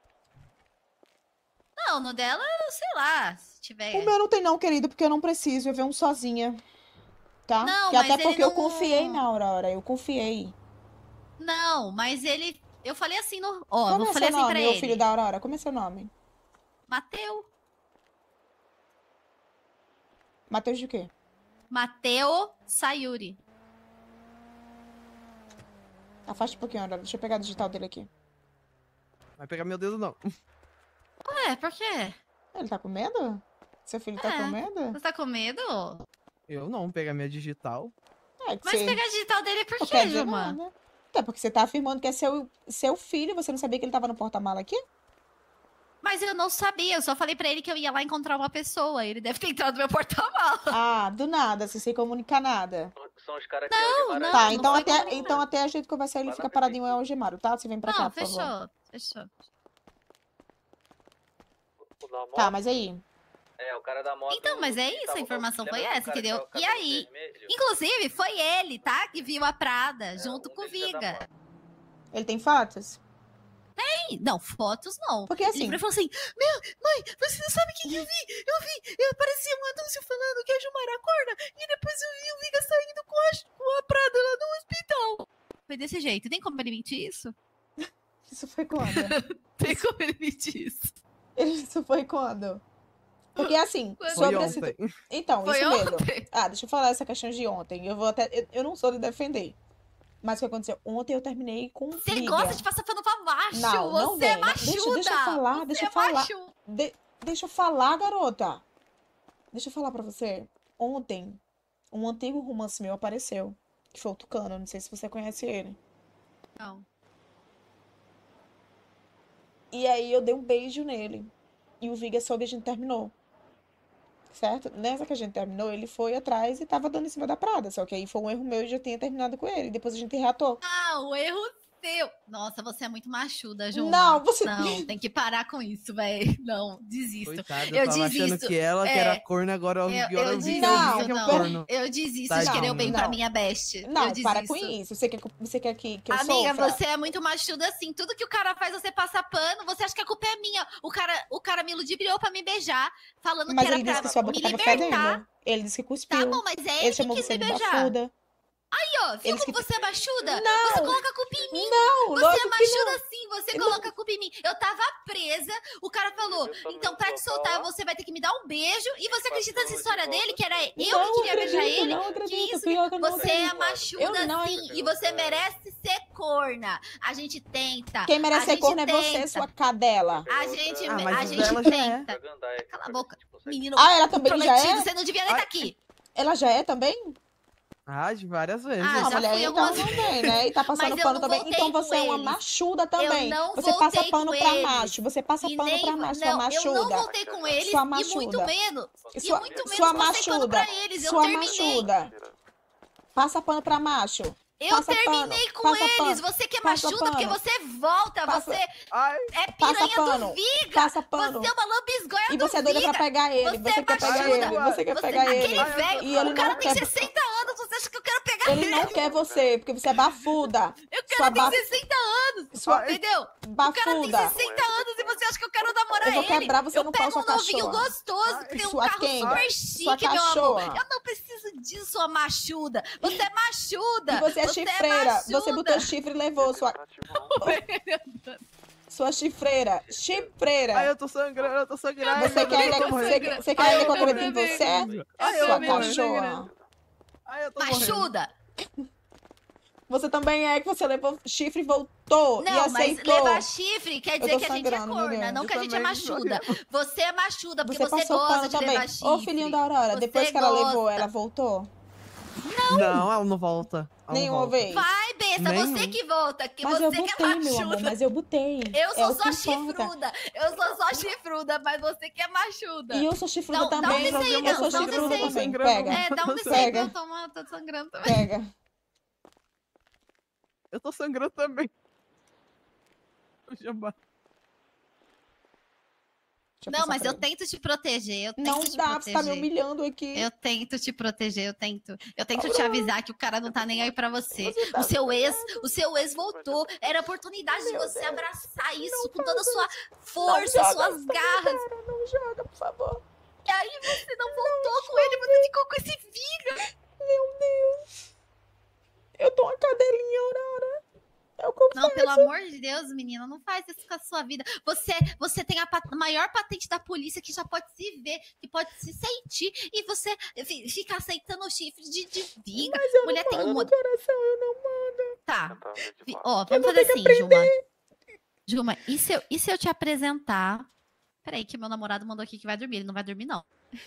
Speaker 8: Não, no dela, sei lá, se tiver.
Speaker 1: O meu não tem não, querido, porque eu não preciso. Eu venho sozinha. Tá?
Speaker 8: Não,
Speaker 1: Que
Speaker 8: mas
Speaker 1: até
Speaker 8: ele
Speaker 1: porque eu
Speaker 8: não-
Speaker 1: confiei na Aurora. Eu confiei.
Speaker 8: Não, mas ele. Eu falei assim no. Ó,
Speaker 1: Como
Speaker 8: eu
Speaker 1: é
Speaker 8: falei
Speaker 1: seu
Speaker 8: assim
Speaker 1: nome,
Speaker 8: pra
Speaker 1: meu
Speaker 8: ele.
Speaker 1: filho da Aurora? Como é seu nome?
Speaker 8: Mateu.
Speaker 1: Matheus de quê?
Speaker 8: Mateu Sayuri.
Speaker 1: Afasta um pouquinho, Aurora. Deixa eu pegar o digital dele aqui.
Speaker 9: Vai pegar meu dedo, não.
Speaker 8: Ué, por quê?
Speaker 1: Ele tá com medo? Seu filho tá
Speaker 8: É.
Speaker 1: com medo?
Speaker 8: Você tá com medo?
Speaker 9: Eu não, pegar minha digital.
Speaker 1: É que
Speaker 8: Mas
Speaker 1: você...
Speaker 8: pegar a digital dele por
Speaker 1: Não
Speaker 8: quê,
Speaker 1: quer dizer
Speaker 8: Juma?
Speaker 1: nada. Até porque você tá afirmando que é seu filho. Você não sabia que ele tava no porta-mala aqui?
Speaker 8: Mas eu não sabia, eu só falei pra ele que eu ia lá encontrar uma pessoa. Ele deve ter entrado no meu porta-mala.
Speaker 1: Ah, do nada, sem comunicar nada.
Speaker 7: São os caras que
Speaker 8: Não,
Speaker 7: algemaram
Speaker 8: não.
Speaker 7: a
Speaker 1: Tá,
Speaker 7: gente.
Speaker 1: então
Speaker 8: foi
Speaker 1: até,
Speaker 8: comunicar.
Speaker 1: então até a gente conversar, ele
Speaker 7: Vai
Speaker 1: fica
Speaker 7: na
Speaker 1: paradinho
Speaker 7: prefeitura.
Speaker 1: algemado, tá? Você vem pra cá,
Speaker 8: Não,
Speaker 1: por favor.
Speaker 8: fechou.
Speaker 1: Tá, mas aí.
Speaker 7: É, o cara da moto.
Speaker 8: Então, mas é
Speaker 7: que
Speaker 8: isso,
Speaker 7: tava
Speaker 8: a informação
Speaker 7: com-
Speaker 8: foi
Speaker 7: lembra do
Speaker 8: essa,
Speaker 7: cara que
Speaker 8: entendeu?
Speaker 7: tava com
Speaker 8: E
Speaker 7: cabelo
Speaker 8: aí,
Speaker 7: vermelho?
Speaker 8: inclusive, foi ele, tá? Que viu a Prada
Speaker 7: É,
Speaker 8: junto
Speaker 7: um
Speaker 8: com o
Speaker 7: deles é da
Speaker 8: Viga.
Speaker 7: moto.
Speaker 1: Ele tem fotos?
Speaker 8: Não, fotos não.
Speaker 1: Porque
Speaker 8: Ele
Speaker 1: assim,
Speaker 8: virou e falou assim: Meu, mãe, você não sabe o que eu vi? Eu aparecia um anúncio falando que a Jumara acorda e depois eu vi o Viga saindo com a Prada lá no hospital. Foi desse jeito. Tem como ele mentir isso?
Speaker 1: isso foi quando?
Speaker 8: Tem como ele mentir isso?
Speaker 1: Isso foi quando? Porque assim,
Speaker 8: Foi
Speaker 1: sobre
Speaker 9: Foi
Speaker 1: a situ-
Speaker 9: ontem.
Speaker 1: Então,
Speaker 8: Foi
Speaker 1: isso mesmo.
Speaker 8: ontem.
Speaker 1: Ah, deixa eu falar essa questão de ontem. Eu vou até. Eu não sou de defender. Mas o que aconteceu? Ontem eu terminei com
Speaker 8: Você
Speaker 1: briga.
Speaker 8: gosta de passar pano pra macho.
Speaker 1: Não, não
Speaker 8: você é
Speaker 1: vem.
Speaker 8: machuda.
Speaker 1: Deixa eu falar,
Speaker 8: Você
Speaker 1: deixa eu
Speaker 8: é
Speaker 1: falar.
Speaker 8: macho.
Speaker 1: Deixa eu falar, garota. Deixa eu falar pra você. Ontem, um antigo romance meu apareceu. Que foi o Tucano. Não sei se você conhece ele.
Speaker 8: Não.
Speaker 1: E aí eu dei um beijo nele. E o Viga soube e a gente terminou. Certo? Nessa que a gente terminou, ele foi atrás e tava dando em cima da Prada. Só que aí foi um erro meu e já tinha terminado com ele. Depois a gente reatou.
Speaker 8: Ah, o erro seu. Nossa, você é muito machuda, Juma.
Speaker 1: Não, você-
Speaker 8: Não, tem que parar com isso, velho. Não, desisto.
Speaker 9: Coitado,
Speaker 8: Eu
Speaker 9: eu tava achando
Speaker 8: desisto.
Speaker 9: que ela que
Speaker 8: É.
Speaker 9: era corno, agora
Speaker 8: Eu
Speaker 9: eu vi que
Speaker 1: Não,
Speaker 9: eu vi que é
Speaker 8: não.
Speaker 9: corno.
Speaker 8: Eu desisto de
Speaker 9: Tadinho.
Speaker 8: querer o bem pra
Speaker 1: Não.
Speaker 8: minha best.
Speaker 1: Não,
Speaker 8: eu
Speaker 1: para com
Speaker 8: desisto.
Speaker 1: isso. Você quer que eu
Speaker 8: Amiga,
Speaker 1: sofra?
Speaker 8: você é muito machuda assim. Tudo que o cara faz, você passa pano. Você acha que a culpa é minha. O cara me ludibriou pra me beijar, falando
Speaker 1: Mas
Speaker 8: que
Speaker 1: ele
Speaker 8: era
Speaker 1: disse
Speaker 8: pra
Speaker 1: que sua boca
Speaker 8: me
Speaker 1: tava
Speaker 8: libertar.
Speaker 1: fedendo. Ele disse que
Speaker 8: Tá
Speaker 1: cuspiu.
Speaker 8: bom, mas é
Speaker 1: Ele
Speaker 8: ele que
Speaker 1: chamou
Speaker 8: quis
Speaker 1: você
Speaker 8: me
Speaker 1: de
Speaker 8: beijar.
Speaker 1: bafuda.
Speaker 8: Aí, ó, viu
Speaker 1: Eles
Speaker 8: como
Speaker 1: que-
Speaker 8: você é machuda?
Speaker 1: Não.
Speaker 8: Você coloca a culpa em mim.
Speaker 1: Não,
Speaker 8: Você é
Speaker 1: lógico que
Speaker 8: machuda
Speaker 1: não.
Speaker 8: assim, você
Speaker 1: Não.
Speaker 8: coloca a culpa em mim. Eu tava presa, o cara falou, então pra te soltar você vai ter que me dar um beijo. E você acredita nessa história dele, que era eu que
Speaker 1: Não
Speaker 8: queria beijar
Speaker 1: acredito,
Speaker 8: ele?
Speaker 1: não
Speaker 8: Que
Speaker 1: acredito.
Speaker 8: isso,
Speaker 1: Pior que eu não
Speaker 8: você é
Speaker 1: acredito.
Speaker 8: machuda
Speaker 1: Eu não
Speaker 8: sim, e você merece ser corna. A gente tenta.
Speaker 1: Quem merece
Speaker 8: a
Speaker 1: ser
Speaker 8: gente
Speaker 1: corno é você,
Speaker 8: tenta.
Speaker 1: sua cadela.
Speaker 8: A gente,
Speaker 9: Ah, mas
Speaker 8: a
Speaker 9: isso
Speaker 8: gente
Speaker 9: dela já é.
Speaker 8: tenta. Cala a boca.
Speaker 7: Tipo,
Speaker 8: Menino
Speaker 1: Ah, ela também já
Speaker 8: prometido,
Speaker 1: é?
Speaker 8: você não devia nem estar aqui.
Speaker 1: Ela já é também?
Speaker 9: Ah, de várias vezes.
Speaker 8: Ah,
Speaker 1: Ah,
Speaker 8: já
Speaker 1: mulher,
Speaker 8: fui
Speaker 1: então
Speaker 8: algumas
Speaker 1: não vem, né? E tá passando
Speaker 8: Mas eu
Speaker 1: pano
Speaker 8: não
Speaker 1: também.
Speaker 8: voltei
Speaker 1: Então
Speaker 8: com
Speaker 1: você é uma
Speaker 8: eles.
Speaker 1: machuda também.
Speaker 8: não
Speaker 1: Você passa
Speaker 8: voltei
Speaker 1: pano
Speaker 8: com
Speaker 1: pra
Speaker 8: eles.
Speaker 1: macho. Você passa
Speaker 8: E
Speaker 1: pano
Speaker 8: nem,
Speaker 1: pra macho, sua
Speaker 8: não, eu não
Speaker 1: machuda.
Speaker 8: voltei com eles
Speaker 1: Sua
Speaker 8: e muito
Speaker 1: machuda.
Speaker 8: menos.
Speaker 1: E
Speaker 8: E muito menos
Speaker 1: sua
Speaker 8: passei pano
Speaker 1: machuda.
Speaker 8: pra eles. Eu
Speaker 1: Sua
Speaker 8: terminei.
Speaker 1: machuda. Passa pano pra macho.
Speaker 8: Eu
Speaker 1: Passa
Speaker 8: terminei
Speaker 1: pano,
Speaker 8: com
Speaker 1: passa
Speaker 8: eles.
Speaker 1: pano,
Speaker 8: Você que é
Speaker 1: passa
Speaker 8: machuda, porque
Speaker 1: pano.
Speaker 8: você volta.
Speaker 1: Passa-
Speaker 8: Você
Speaker 9: Ai,
Speaker 8: é
Speaker 1: Passa
Speaker 8: piranha
Speaker 1: pano.
Speaker 8: do Viga.
Speaker 1: Passa pano.
Speaker 8: Você é uma lambisgoia
Speaker 1: E
Speaker 8: do
Speaker 1: você é doida pra
Speaker 8: Viga.
Speaker 1: pegar ele.
Speaker 8: Você
Speaker 1: Você
Speaker 8: é
Speaker 1: quer pegar
Speaker 8: machuda.
Speaker 1: ele. Você quer
Speaker 8: Você,
Speaker 1: pegar ele.
Speaker 8: aquele velho,
Speaker 1: E ele
Speaker 8: o cara
Speaker 1: não
Speaker 8: tem
Speaker 1: quer.
Speaker 8: 60 anos. Você acha que eu quero pegar
Speaker 1: Ele não quer você, porque você é bafuda.
Speaker 8: Eu
Speaker 1: Sua
Speaker 8: quero ter 60 anos.
Speaker 1: Sua
Speaker 8: Entendeu? O cara tem
Speaker 1: bafuda.
Speaker 8: 60 anos e você acha que eu quero namorar
Speaker 1: Eu vou
Speaker 8: ele.
Speaker 1: quebrar você
Speaker 8: eu
Speaker 1: no
Speaker 8: pego
Speaker 1: pau, sua
Speaker 8: um novinho
Speaker 1: cachorra.
Speaker 8: gostoso, que tem um
Speaker 1: Sua
Speaker 8: carro
Speaker 1: quenga.
Speaker 8: super
Speaker 1: Sua
Speaker 8: chique, meu amor.
Speaker 1: cachorra.
Speaker 8: Eu não preciso disso, sua machuda. Você é machuda.
Speaker 1: E você é chifreira. Você botou chifre e levou sua. Sua chifreira. Chifreira.
Speaker 9: ai, eu tô sangrando, eu tô sangrando.
Speaker 1: Você quer ainda, você quer ainda que eu acredite em você?
Speaker 9: Ai, eu
Speaker 1: Sua
Speaker 9: tô
Speaker 1: cachorra.
Speaker 9: Ai, eu tô morrendo.
Speaker 8: Machuda.
Speaker 1: Você também é que você levou chifre e voltou. e
Speaker 8: Não, mas
Speaker 1: aceitou.
Speaker 8: levar chifre quer dizer
Speaker 1: tô
Speaker 8: que a gente é
Speaker 1: sangrando,
Speaker 8: corna,
Speaker 1: menina.
Speaker 8: não que a
Speaker 9: Eu
Speaker 8: gente é
Speaker 9: também,
Speaker 8: machuda. Você é machuda porque
Speaker 1: Você
Speaker 8: você
Speaker 1: passou
Speaker 8: gosta
Speaker 1: pano
Speaker 8: de
Speaker 1: também.
Speaker 8: levar chifre.
Speaker 1: Ô, filhinho da Aurora,
Speaker 8: Você
Speaker 1: depois que ela levou,
Speaker 8: gosta.
Speaker 1: ela voltou?
Speaker 9: Não, ela não volta. Ela não
Speaker 1: Nenhuma
Speaker 9: volta.
Speaker 1: vez.
Speaker 8: Vai, besta,
Speaker 9: Nenhum.
Speaker 8: você que volta, que
Speaker 1: Mas eu
Speaker 8: você que é
Speaker 1: botei, meu amor,
Speaker 8: machuda.
Speaker 1: mas eu botei.
Speaker 8: Eu
Speaker 1: É
Speaker 8: sou
Speaker 1: o
Speaker 8: só
Speaker 1: que importa.
Speaker 8: chifruda. Eu sou só chifruda, mas você que é machuda.
Speaker 1: E eu sou chifruda
Speaker 8: Não, dá um
Speaker 1: também.
Speaker 8: desse aí,
Speaker 1: eu
Speaker 8: não,
Speaker 1: sou
Speaker 8: dá um
Speaker 1: chifruda
Speaker 8: desse aí.
Speaker 1: também.
Speaker 9: Sangrando.
Speaker 1: Pega,
Speaker 8: É, dá um desse aí
Speaker 1: Pega.
Speaker 8: pra eu tomar, tô sangrando também.
Speaker 1: pega.
Speaker 9: Eu tô sangrando também. O jambá.
Speaker 1: Deixa
Speaker 8: Não,
Speaker 1: passar
Speaker 8: mas
Speaker 1: pra
Speaker 8: eu
Speaker 1: ele.
Speaker 8: tento te proteger, eu tento
Speaker 1: Não
Speaker 8: te
Speaker 1: dá, você tá me
Speaker 8: proteger.
Speaker 1: humilhando aqui.
Speaker 8: Eu tento te proteger, eu tento. Eu tento te avisar que o cara não tá nem aí pra você.
Speaker 1: Você tá
Speaker 8: O seu ex voltou. Era a oportunidade de
Speaker 1: Meu
Speaker 8: você
Speaker 1: Deus.
Speaker 8: abraçar isso
Speaker 1: Não
Speaker 8: com toda a sua
Speaker 1: Não
Speaker 8: força,
Speaker 1: joga
Speaker 8: suas
Speaker 1: essa minha
Speaker 8: garras.
Speaker 1: cara, não joga, por favor.
Speaker 8: E aí você não voltou com ele, você ficou com esse Viga.
Speaker 1: Meu Deus. Eu tô uma cadelinha, Aurora. É o que eu
Speaker 8: Não, pelo amor de Deus, menina, não faz isso com a sua vida. Você tem a maior patente da polícia que já pode se ver, que pode se sentir, e você fica aceitando o chifre de Viga.
Speaker 1: Mas eu
Speaker 8: Mulher
Speaker 1: não
Speaker 8: tem um
Speaker 1: mando
Speaker 8: monte.
Speaker 1: no coração, eu não mando.
Speaker 8: Tá.
Speaker 5: Tentar ver de baixo.
Speaker 8: Ó,
Speaker 1: Eu
Speaker 8: vamos
Speaker 1: vou
Speaker 8: fazer
Speaker 1: ter que
Speaker 8: assim, Juma. Juma, e se eu te apresentar? Peraí, que meu namorado mandou aqui que vai dormir. Ele não vai dormir, não.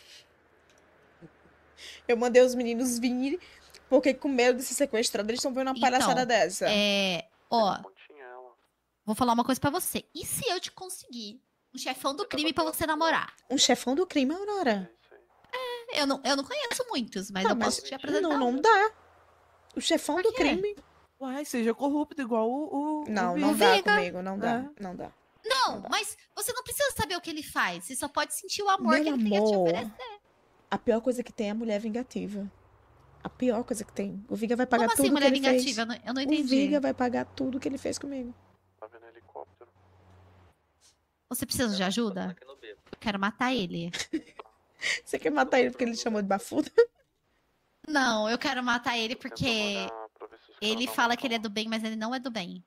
Speaker 1: Eu mandei os meninos virem, porque com medo de ser sequestrado, eles estão vendo uma
Speaker 8: Então,
Speaker 1: palhaçada dessa.
Speaker 8: Ó,
Speaker 5: Pontinha ela.
Speaker 8: vou falar uma coisa pra você. E se eu te conseguir um chefão do crime pra você namorar?
Speaker 1: Um chefão do crime, Aurora.
Speaker 5: É isso aí.
Speaker 8: Eu não conheço muitos, mas
Speaker 1: Tá,
Speaker 8: eu
Speaker 1: mas
Speaker 8: posso te apresentar.
Speaker 1: não dá. O chefão
Speaker 8: Por
Speaker 1: do
Speaker 8: quê?
Speaker 1: crime.
Speaker 9: Uai, seja corrupto igual o
Speaker 1: Não,
Speaker 9: o
Speaker 1: não
Speaker 9: Viga.
Speaker 1: dá
Speaker 8: Viga.
Speaker 1: comigo, não dá,
Speaker 9: É.
Speaker 1: não dá.
Speaker 8: Não, mas você não precisa saber o que ele faz. Você só pode sentir o amor
Speaker 1: Meu
Speaker 8: que ele tem a te
Speaker 1: amor,
Speaker 8: oferecer.
Speaker 1: a pior coisa que tem é a mulher vingativa. A pior coisa que tem. O Viga vai pagar
Speaker 8: Como assim,
Speaker 1: tudo que
Speaker 8: mulher
Speaker 1: ele fez.
Speaker 8: vingativa? Eu não
Speaker 1: O
Speaker 8: entendi.
Speaker 1: Viga vai pagar tudo que ele fez comigo.
Speaker 5: Tá vendo helicóptero?
Speaker 8: Você precisa de ajuda? Eu quero matar ele.
Speaker 1: Você quer matar ele porque ele chamou de bafuda?
Speaker 8: Não, eu quero matar ele porque
Speaker 5: Tentando olhar pra ver se os caras
Speaker 8: ele
Speaker 5: dão
Speaker 8: fala
Speaker 5: uma
Speaker 8: que ele é
Speaker 5: mão.
Speaker 8: do bem, mas ele não é do bem.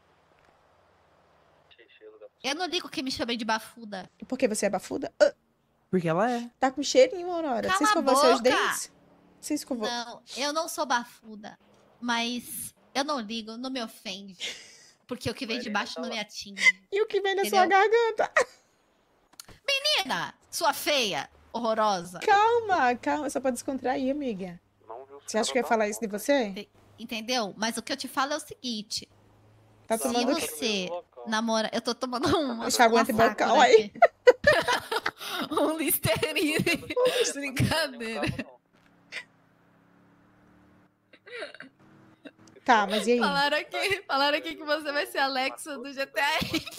Speaker 8: Eu não ligo que me chamem de bafuda.
Speaker 1: Por que você é bafuda?
Speaker 9: Porque ela é.
Speaker 1: Tá com cheirinho, Aurora.
Speaker 8: Cala
Speaker 1: Você
Speaker 8: a
Speaker 1: escovou seus
Speaker 8: boca!
Speaker 1: dentes? Você escovou?
Speaker 8: Não, eu não sou bafuda. Mas eu não ligo, não me ofende. Porque o que vem de baixo não me atinge.
Speaker 1: E o que vem da sua
Speaker 8: Entendeu?
Speaker 1: garganta?
Speaker 8: Menina, sua feia, horrorosa.
Speaker 1: Calma, calma. É só pra descontrair, amiga.
Speaker 5: Não viu os
Speaker 1: Você acha
Speaker 5: caras
Speaker 1: que eu ia
Speaker 5: dar
Speaker 1: falar
Speaker 5: uma
Speaker 1: isso de
Speaker 5: volta.
Speaker 1: você?
Speaker 8: Entendeu? Mas o que eu te falo é o seguinte.
Speaker 1: Tá
Speaker 8: Se
Speaker 1: tomando o quê?
Speaker 8: você namora... Eu tô tomando uma
Speaker 1: Enxaguante
Speaker 8: uma
Speaker 1: bucal
Speaker 8: Sakura
Speaker 1: aí.
Speaker 8: aqui. Um Listerine. Brincadeira.
Speaker 1: Tá, mas e aí?
Speaker 8: Falaram aqui que você vai ser a Alexa do GTA.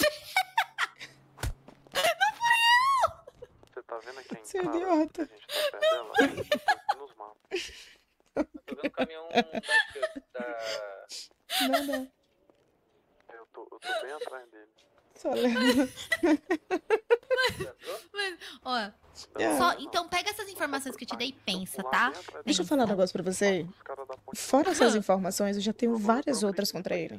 Speaker 5: Você tá vendo aqui a
Speaker 1: Seu
Speaker 5: entrada
Speaker 1: idiota.
Speaker 5: que a gente tá perto dela? Aqui nos mapas.
Speaker 6: Tô vendo o caminhão da...
Speaker 1: Não dá.
Speaker 5: Eu tô bem atrás dele.
Speaker 1: Só leva.
Speaker 8: Ó, então pega essas informações que eu te dei e pensa, tá?
Speaker 1: Deixa eu falar um negócio pra você. Fora essas informações, eu já tenho várias outras contra ele.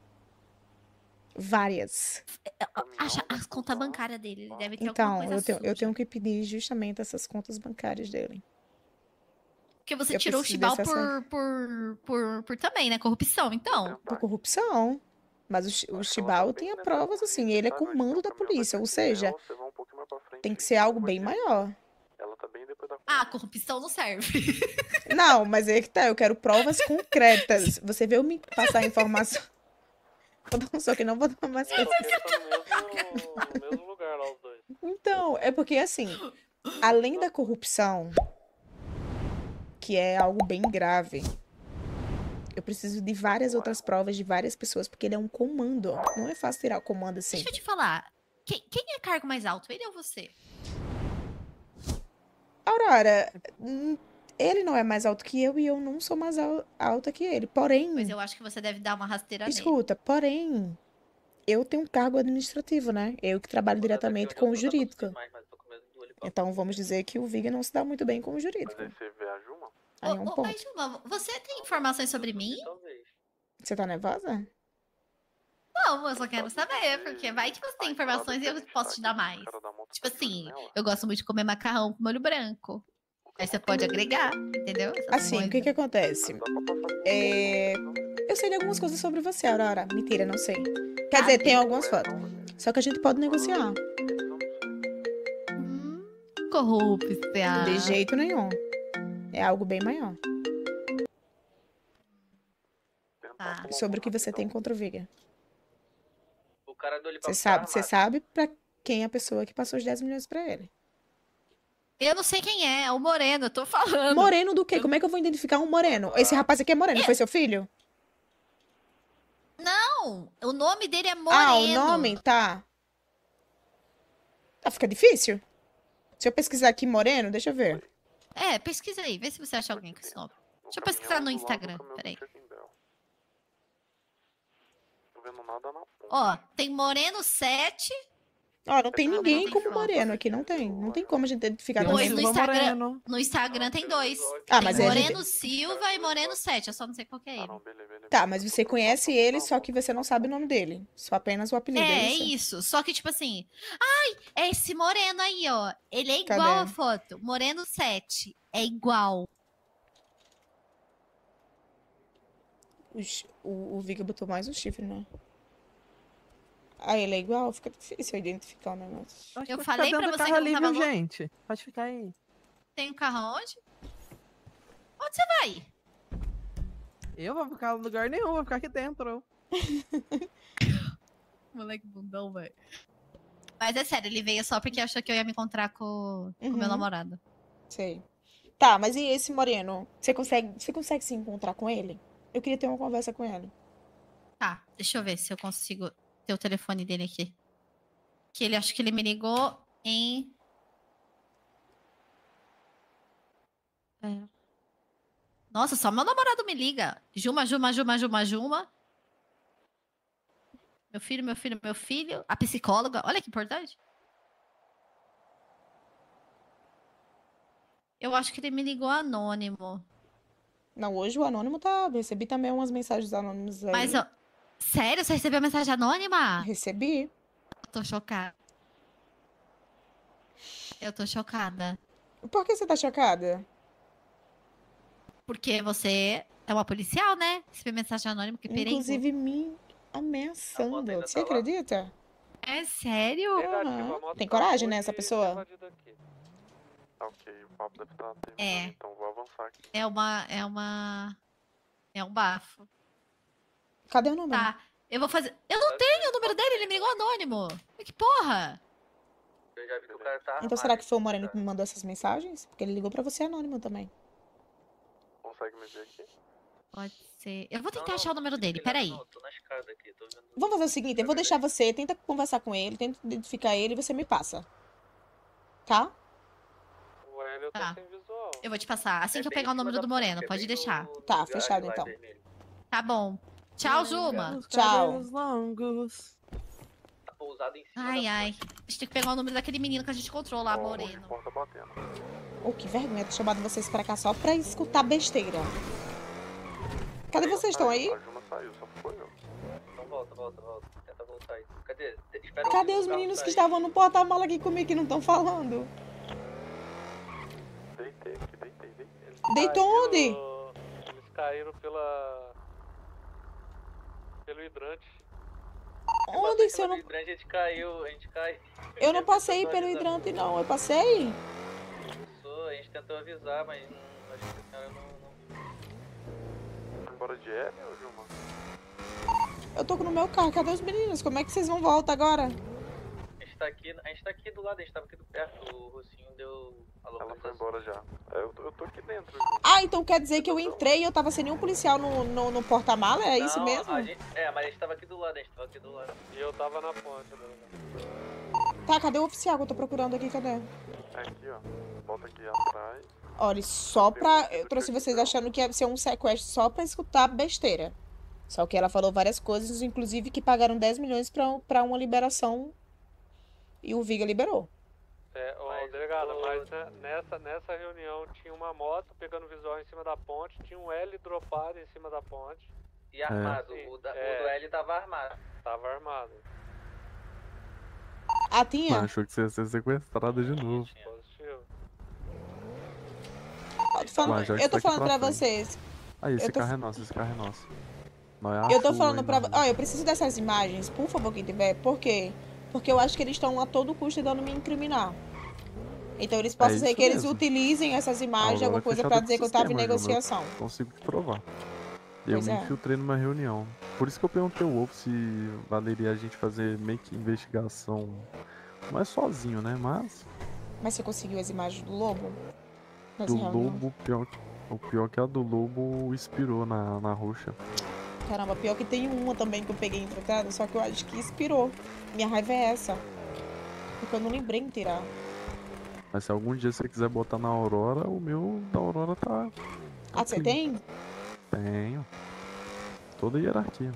Speaker 1: Várias.
Speaker 8: Acha as contas bancárias dele. Ele deve ter
Speaker 1: Então,
Speaker 8: alguma coisa
Speaker 1: eu
Speaker 8: suja.
Speaker 1: tenho que pedir justamente essas contas bancárias dele.
Speaker 8: Porque você
Speaker 1: eu
Speaker 8: tirou o
Speaker 1: preciso
Speaker 8: Chibal
Speaker 1: desse acesso.
Speaker 8: por também, né? Corrupção, então.
Speaker 1: Por corrupção. Mas o Chibal tem provas, assim, ele é comando da polícia, ou seja, tem que ser algo bem maior.
Speaker 5: Ela tá bem depois da
Speaker 8: Ah, corrupção não serve.
Speaker 1: Não, mas aí que tá, eu quero provas concretas. Você veio me passar informação. Vou dar um soco e não vou dar mais coisa.
Speaker 5: no mesmo lugar lá, os dois.
Speaker 1: Então, é porque assim, além da corrupção, que é algo bem grave, eu preciso de várias outras provas de várias pessoas, porque ele é um comando. Não é fácil tirar o comando assim.
Speaker 8: Deixa eu te falar. Quem é cargo mais alto? Ele ou você?
Speaker 1: Aurora, ele não é mais alto que eu e eu não sou mais alta que ele. Porém,
Speaker 8: Pois eu acho que você deve dar uma rasteira nele.
Speaker 1: escuta, porém, eu tenho um cargo administrativo, né? Eu que trabalho diretamente com o jurídico. Então vamos dizer que o Viga não se dá muito bem com o jurídico.
Speaker 5: Mas aí você vê a Juma?
Speaker 1: Aí é um ponto.
Speaker 8: Mas, Juma, você tem informações sobre mim?
Speaker 1: Você tá nervosa?
Speaker 8: Não, eu só quero saber, porque vai que você tem informações e eu posso te dar mais. Tipo assim, eu gosto muito de comer macarrão com molho branco. Aí você pode agregar, entendeu? Essas
Speaker 1: Assim, o que
Speaker 8: coisas.
Speaker 1: que acontece? Eu sei de algumas coisas sobre você, Aurora. Mentira, não sei. Quer dizer, tem algumas fotos. Só que a gente pode negociar.
Speaker 8: Corrupção.
Speaker 1: De jeito nenhum. É algo bem maior.
Speaker 8: Tá.
Speaker 1: Sobre o que você tem contra o Viga.
Speaker 6: O cara do
Speaker 1: Você sabe pra quem é a pessoa que passou os 10 milhões pra ele.
Speaker 8: Eu não sei quem é o Moreno, eu tô falando.
Speaker 1: Moreno do quê? Como é que eu vou identificar um moreno? Esse rapaz aqui é moreno, foi seu filho?
Speaker 8: Não, o nome dele é Moreno.
Speaker 1: Ah, o nome? Tá. Ah, fica difícil? Se eu pesquisar aqui moreno, deixa eu ver.
Speaker 8: É, pesquisa aí, vê se você acha alguém com esse nome. Deixa eu pesquisar no Instagram, peraí.
Speaker 5: Tô vendo nada na ponta.
Speaker 8: Ó, tem Moreno 7.
Speaker 1: Ó, não tem ninguém
Speaker 8: tem
Speaker 1: como
Speaker 8: foto.
Speaker 1: moreno aqui, não tem. Não tem como a gente identificar
Speaker 8: Pois
Speaker 1: também.
Speaker 8: no
Speaker 9: Silva
Speaker 8: Instagram,
Speaker 9: Moreno.
Speaker 8: no Instagram tem 2.
Speaker 1: Ah,
Speaker 8: Tem
Speaker 1: mas aí a
Speaker 8: Moreno
Speaker 1: gente...
Speaker 8: Silva e Moreno 7, eu só não sei qual que é
Speaker 5: Ah,
Speaker 8: ele.
Speaker 5: não, beleza.
Speaker 1: Tá, mas você conhece ele, só que você não sabe o nome dele. Só apenas o apelido.
Speaker 8: É,
Speaker 1: isso?
Speaker 8: isso. Só que, tipo assim, ai, é esse Moreno aí, ó. Ele é igual
Speaker 1: Cadê?
Speaker 8: a foto. Moreno 7. É igual.
Speaker 1: O Viga botou mais um chifre, né? Ah, ele é igual? Fica difícil identificar o negócio.
Speaker 9: Acho
Speaker 8: Eu
Speaker 9: que
Speaker 8: falei
Speaker 9: ficar
Speaker 8: pra
Speaker 9: dentro do
Speaker 8: você
Speaker 9: carro
Speaker 8: que não
Speaker 9: ali,
Speaker 8: tava
Speaker 9: viu,
Speaker 8: louco.
Speaker 9: gente? Pode ficar aí.
Speaker 8: Tem um carro onde? Onde você vai?
Speaker 9: Eu vou ficar em lugar nenhum, vou ficar aqui dentro.
Speaker 8: Moleque bundão, velho. Mas é sério, ele veio só porque achou que eu ia me encontrar com o meu
Speaker 1: Uhum.
Speaker 8: namorado.
Speaker 1: Sei. Tá, mas e esse moreno? Você consegue se encontrar com ele? Eu queria ter uma conversa com ele.
Speaker 8: Tá, deixa eu ver se eu consigo ter o telefone dele aqui. Que ele acho que ele me ligou em. É. Nossa, só meu namorado me liga. Juma. Meu filho. A psicóloga. Olha que importante. Eu acho que ele me ligou anônimo.
Speaker 1: Não, hoje o anônimo tá... Recebi também umas mensagens anônimas aí.
Speaker 8: Mas, ó, sério? Você recebeu mensagem anônima?
Speaker 1: Recebi.
Speaker 8: Eu tô chocada. Eu tô chocada.
Speaker 1: Por que você tá chocada?
Speaker 8: Porque você é uma policial, né? Receber mensagem anônima, que perigo.
Speaker 1: Inclusive me ameaçando.
Speaker 6: ainda
Speaker 1: Você
Speaker 6: tá lá?
Speaker 1: acredita?
Speaker 8: É sério?
Speaker 1: Aham. Tem coragem, né, essa pessoa?
Speaker 5: Tá ok, o papo deve estar terminando,
Speaker 8: É.
Speaker 5: então vou avançar aqui.
Speaker 8: É um bafo.
Speaker 1: Cadê o número?
Speaker 8: Tá, eu vou fazer... Eu não tenho o número dele, ele me ligou anônimo. Que porra?
Speaker 6: Eu já vi que o cara tá
Speaker 1: Então
Speaker 6: armado
Speaker 1: será que foi o
Speaker 6: aqui,
Speaker 1: Moreno
Speaker 6: cara.
Speaker 1: que me mandou essas mensagens? Porque ele ligou pra você anônimo também.
Speaker 5: Consegue me ver aqui?
Speaker 8: Pode ser. Eu vou tentar
Speaker 6: Não,
Speaker 8: achar o número dele,
Speaker 6: Filha,
Speaker 8: peraí.
Speaker 6: não, tô na escada aqui, tô vendo.
Speaker 1: Vamos fazer o seguinte, eu vou deixar você, tenta conversar com ele, tenta identificar ele e você me passa. Tá?
Speaker 4: O Hélio
Speaker 8: Tá.
Speaker 4: tá sem visual.
Speaker 8: Eu vou te passar. Assim
Speaker 6: É
Speaker 8: que eu
Speaker 6: bem
Speaker 8: pegar o
Speaker 6: em cima
Speaker 8: número
Speaker 6: da
Speaker 8: do
Speaker 6: ponte,
Speaker 8: Moreno,
Speaker 6: é
Speaker 8: pode
Speaker 6: bem
Speaker 8: deixar.
Speaker 6: no
Speaker 1: Tá,
Speaker 6: lugar
Speaker 1: fechado
Speaker 6: lá
Speaker 1: então.
Speaker 6: vermelho.
Speaker 8: Tá bom. Tchau, Juma.
Speaker 9: Os
Speaker 1: Tchau.
Speaker 9: cabelos longos.
Speaker 6: Tá pousado em cima
Speaker 8: Ai,
Speaker 6: da
Speaker 8: ai. A gente tem que pegar o número daquele menino que a gente encontrou lá, Moreno.
Speaker 5: Porta batendo.
Speaker 1: Oh, que vergonha ter chamado vocês pra cá só pra escutar besteira. Cadê vocês? Estão aí?
Speaker 5: A Juma saiu, só foi eu.
Speaker 6: Então volta. Tenta voltar aí. Cadê? Espera
Speaker 1: Cadê
Speaker 6: o
Speaker 1: os
Speaker 6: carro
Speaker 1: meninos que
Speaker 6: sair.
Speaker 1: estavam no porta-mala aqui comigo que não estão falando?
Speaker 5: Deitei aqui, deitei.
Speaker 1: Deitou onde?
Speaker 4: Eles caíram pelo hidrante.
Speaker 1: Onde? Se eu não...
Speaker 6: A gente caiu.
Speaker 1: Eu não passei pelo hidrante, não. Eu passei?
Speaker 6: A gente tentou avisar, mas acho que a senhora não...
Speaker 5: Foi embora de L ou Juma?
Speaker 1: Eu tô no meu carro. Cadê os meninos? Como é que vocês vão voltar agora?
Speaker 6: A gente tá aqui do lado, a gente tava aqui do perto. O Rocinho deu a
Speaker 5: Ela foi
Speaker 6: localização.
Speaker 5: embora já. Eu tô aqui dentro, Juma.
Speaker 1: Ah, então quer dizer que eu entrei e eu tava sem nenhum policial no porta-mala? É isso
Speaker 6: Não,
Speaker 1: mesmo?
Speaker 6: mas a gente tava aqui do lado,
Speaker 4: E eu tava na ponte, né?
Speaker 1: Tá, cadê o oficial que eu tô procurando aqui? Cadê?
Speaker 5: É aqui, ó. Volta aqui atrás.
Speaker 1: Olha, só pra... Eu trouxe vocês achando que ia ser um sequestro só pra escutar besteira. Só que ela falou várias coisas, inclusive que pagaram 10 milhões pra uma liberação. E o Viga liberou.
Speaker 4: Ô, delegado, mas nessa reunião tinha uma moto pegando visual em cima da ponte, tinha um L dropado em cima da ponte.
Speaker 6: E armado,
Speaker 4: Sim,
Speaker 6: o do L tava armado.
Speaker 4: Tava armado.
Speaker 1: Ah, tinha?
Speaker 5: Mano, achou que você ia ser sequestrada de novo.
Speaker 4: Positivo.
Speaker 1: Eu tô falando,
Speaker 5: Mas já
Speaker 1: eu tô
Speaker 5: está aqui
Speaker 1: falando pra
Speaker 5: pra frente.
Speaker 1: vocês.
Speaker 5: Aí, esse
Speaker 1: Eu tô-
Speaker 5: carro é nosso, esse carro é nosso. Não é
Speaker 1: Eu tô
Speaker 5: Arthur
Speaker 1: falando
Speaker 5: aí,
Speaker 1: pra.
Speaker 5: não.
Speaker 1: Ó, eu preciso dessas imagens, por favor, quem tiver. Por quê? Porque eu acho que eles estão a todo custo tentando me incriminar. Então eles possam dizer
Speaker 5: isso
Speaker 1: que eles
Speaker 5: mesmo.
Speaker 1: utilizem essas
Speaker 5: A
Speaker 1: imagens,
Speaker 5: Aurora
Speaker 1: alguma
Speaker 5: é
Speaker 1: coisa,
Speaker 5: fechada
Speaker 1: pra
Speaker 5: com o
Speaker 1: dizer que eu tava em
Speaker 5: sistema, Juma. Eu
Speaker 1: negociação.
Speaker 5: consigo te provar. Eu
Speaker 1: Pois
Speaker 5: me
Speaker 1: é.
Speaker 5: infiltrei numa reunião. Por isso que eu perguntei ao Wolf se valeria a gente fazer meio que investigação. Não é sozinho, né? Mas
Speaker 1: Mas você conseguiu as imagens do lobo?
Speaker 5: do
Speaker 1: Nessa reunião?
Speaker 5: lobo, o pior que a do lobo inspirou na roxa.
Speaker 1: Caramba, pior que tem uma também que eu peguei infiltrada, só que eu acho que inspirou. Minha raiva é essa. Porque eu não lembrei em tirar.
Speaker 5: Mas se algum dia você quiser botar na Aurora, o meu da Aurora tá
Speaker 1: Ah, você
Speaker 5: clean.
Speaker 1: tem?
Speaker 5: Tenho. Toda a hierarquia.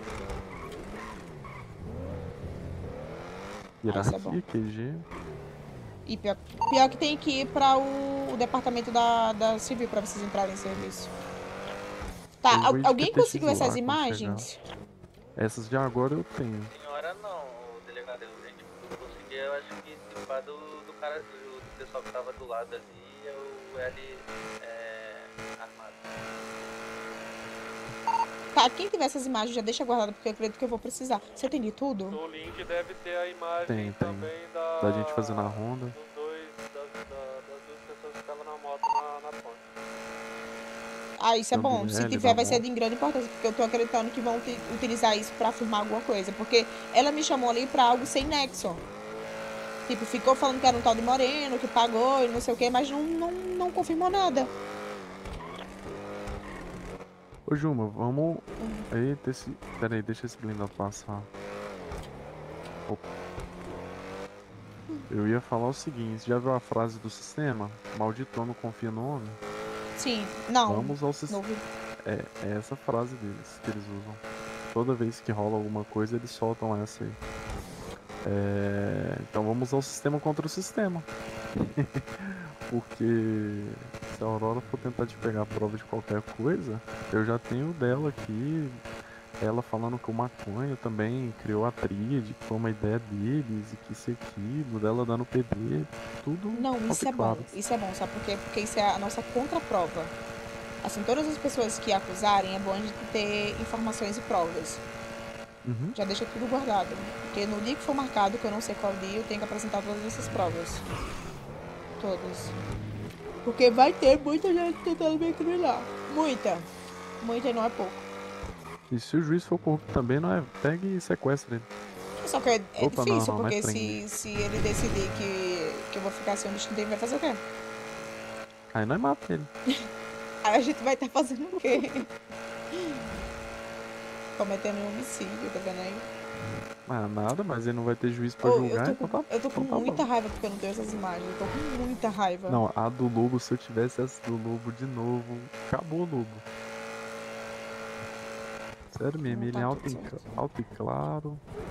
Speaker 1: isso é bom.
Speaker 5: Hierarquia, QG.
Speaker 1: E pior que tem que ir pra o departamento da Civil pra vocês entrarem em serviço. Tá,
Speaker 5: Eu vou ir de
Speaker 1: alguém
Speaker 5: PTX
Speaker 1: conseguiu essas
Speaker 5: lá quando
Speaker 1: imagens?
Speaker 5: Essas de agora eu tenho.
Speaker 6: Senhora não, o delegado. A gente conseguiu, eu acho que limpar do cara, do pessoal que tava do lado ali, o L armado.
Speaker 1: Tá, quem tiver essas imagens já deixa guardado, porque eu acredito que eu vou precisar. Você tem de tudo?
Speaker 4: No link deve ter a imagem
Speaker 5: Tem.
Speaker 4: também
Speaker 5: Da gente fazendo a ronda.
Speaker 4: das duas pessoas que estavam na moto na ponte.
Speaker 1: Ah, isso é
Speaker 5: Tem o
Speaker 1: bom.
Speaker 5: do
Speaker 1: Se
Speaker 5: L,
Speaker 1: tiver,
Speaker 5: da
Speaker 1: vai ser
Speaker 5: moto.
Speaker 1: de grande importância, porque eu tô acreditando que vão utilizar isso pra afirmar alguma coisa. Porque ela me chamou ali pra algo sem nexo. Tipo, ficou falando que era um tal de Moreno, que pagou e não sei o quê, mas não confirmou nada.
Speaker 5: Ô Juma, vamos. Eita, pera aí, deixa esse blindado passar. Opa. Eu ia falar o seguinte, já viu a frase do sistema? Maldito homem confia no homem?
Speaker 1: Sim, não.
Speaker 5: Vamos ao sistema. É essa frase deles que eles usam. Toda vez que rola alguma coisa, eles soltam essa aí. Então vamos ao sistema contra o sistema. Porque se a Aurora for tentar te pegar a prova de qualquer coisa, eu já tenho dela aqui. Ela falando que o Maconha também criou a tríade, que foi uma ideia deles, e que isso e aquilo, dela dando PD, tudo.
Speaker 1: Não, isso é
Speaker 5: claro.
Speaker 1: bom. Isso é bom, sabe por quê? Porque isso é a nossa contraprova. Assim, todas as pessoas que acusarem, é bom a gente ter informações e provas.
Speaker 5: Uhum.
Speaker 1: Já deixa tudo guardado. Porque no dia que for marcado, que eu não sei qual dia, eu tenho que apresentar todas essas provas. Todas. Porque vai ter muita gente tentando me incriminar. Muita. Muita e não é pouco.
Speaker 5: E se o juiz for corrupto também, não é? Pega e sequestra ele.
Speaker 1: Só que é
Speaker 5: Opa,
Speaker 1: difícil,
Speaker 5: não,
Speaker 1: porque
Speaker 5: mas prende.
Speaker 1: se ele decidir que eu vou ficar sem um destino, ele vai fazer o quê?
Speaker 5: Aí nós mata ele.
Speaker 1: Aí a gente vai estar fazendo o quê? Cometendo um homicídio, tá vendo aí?
Speaker 5: Ah, nada, mas ele não vai ter juiz pra
Speaker 1: Ô,
Speaker 5: julgar,
Speaker 1: eu tô com
Speaker 5: então tá
Speaker 1: muita
Speaker 5: bom.
Speaker 1: raiva porque eu não tenho essas imagens. Eu tô com muita raiva.
Speaker 5: Não, a do lobo, se eu tivesse essa do lobo de novo, acabou o lobo. Sério mesmo,
Speaker 1: Não
Speaker 5: ele
Speaker 1: tá
Speaker 5: é
Speaker 1: tudo certo.
Speaker 5: alto e claro.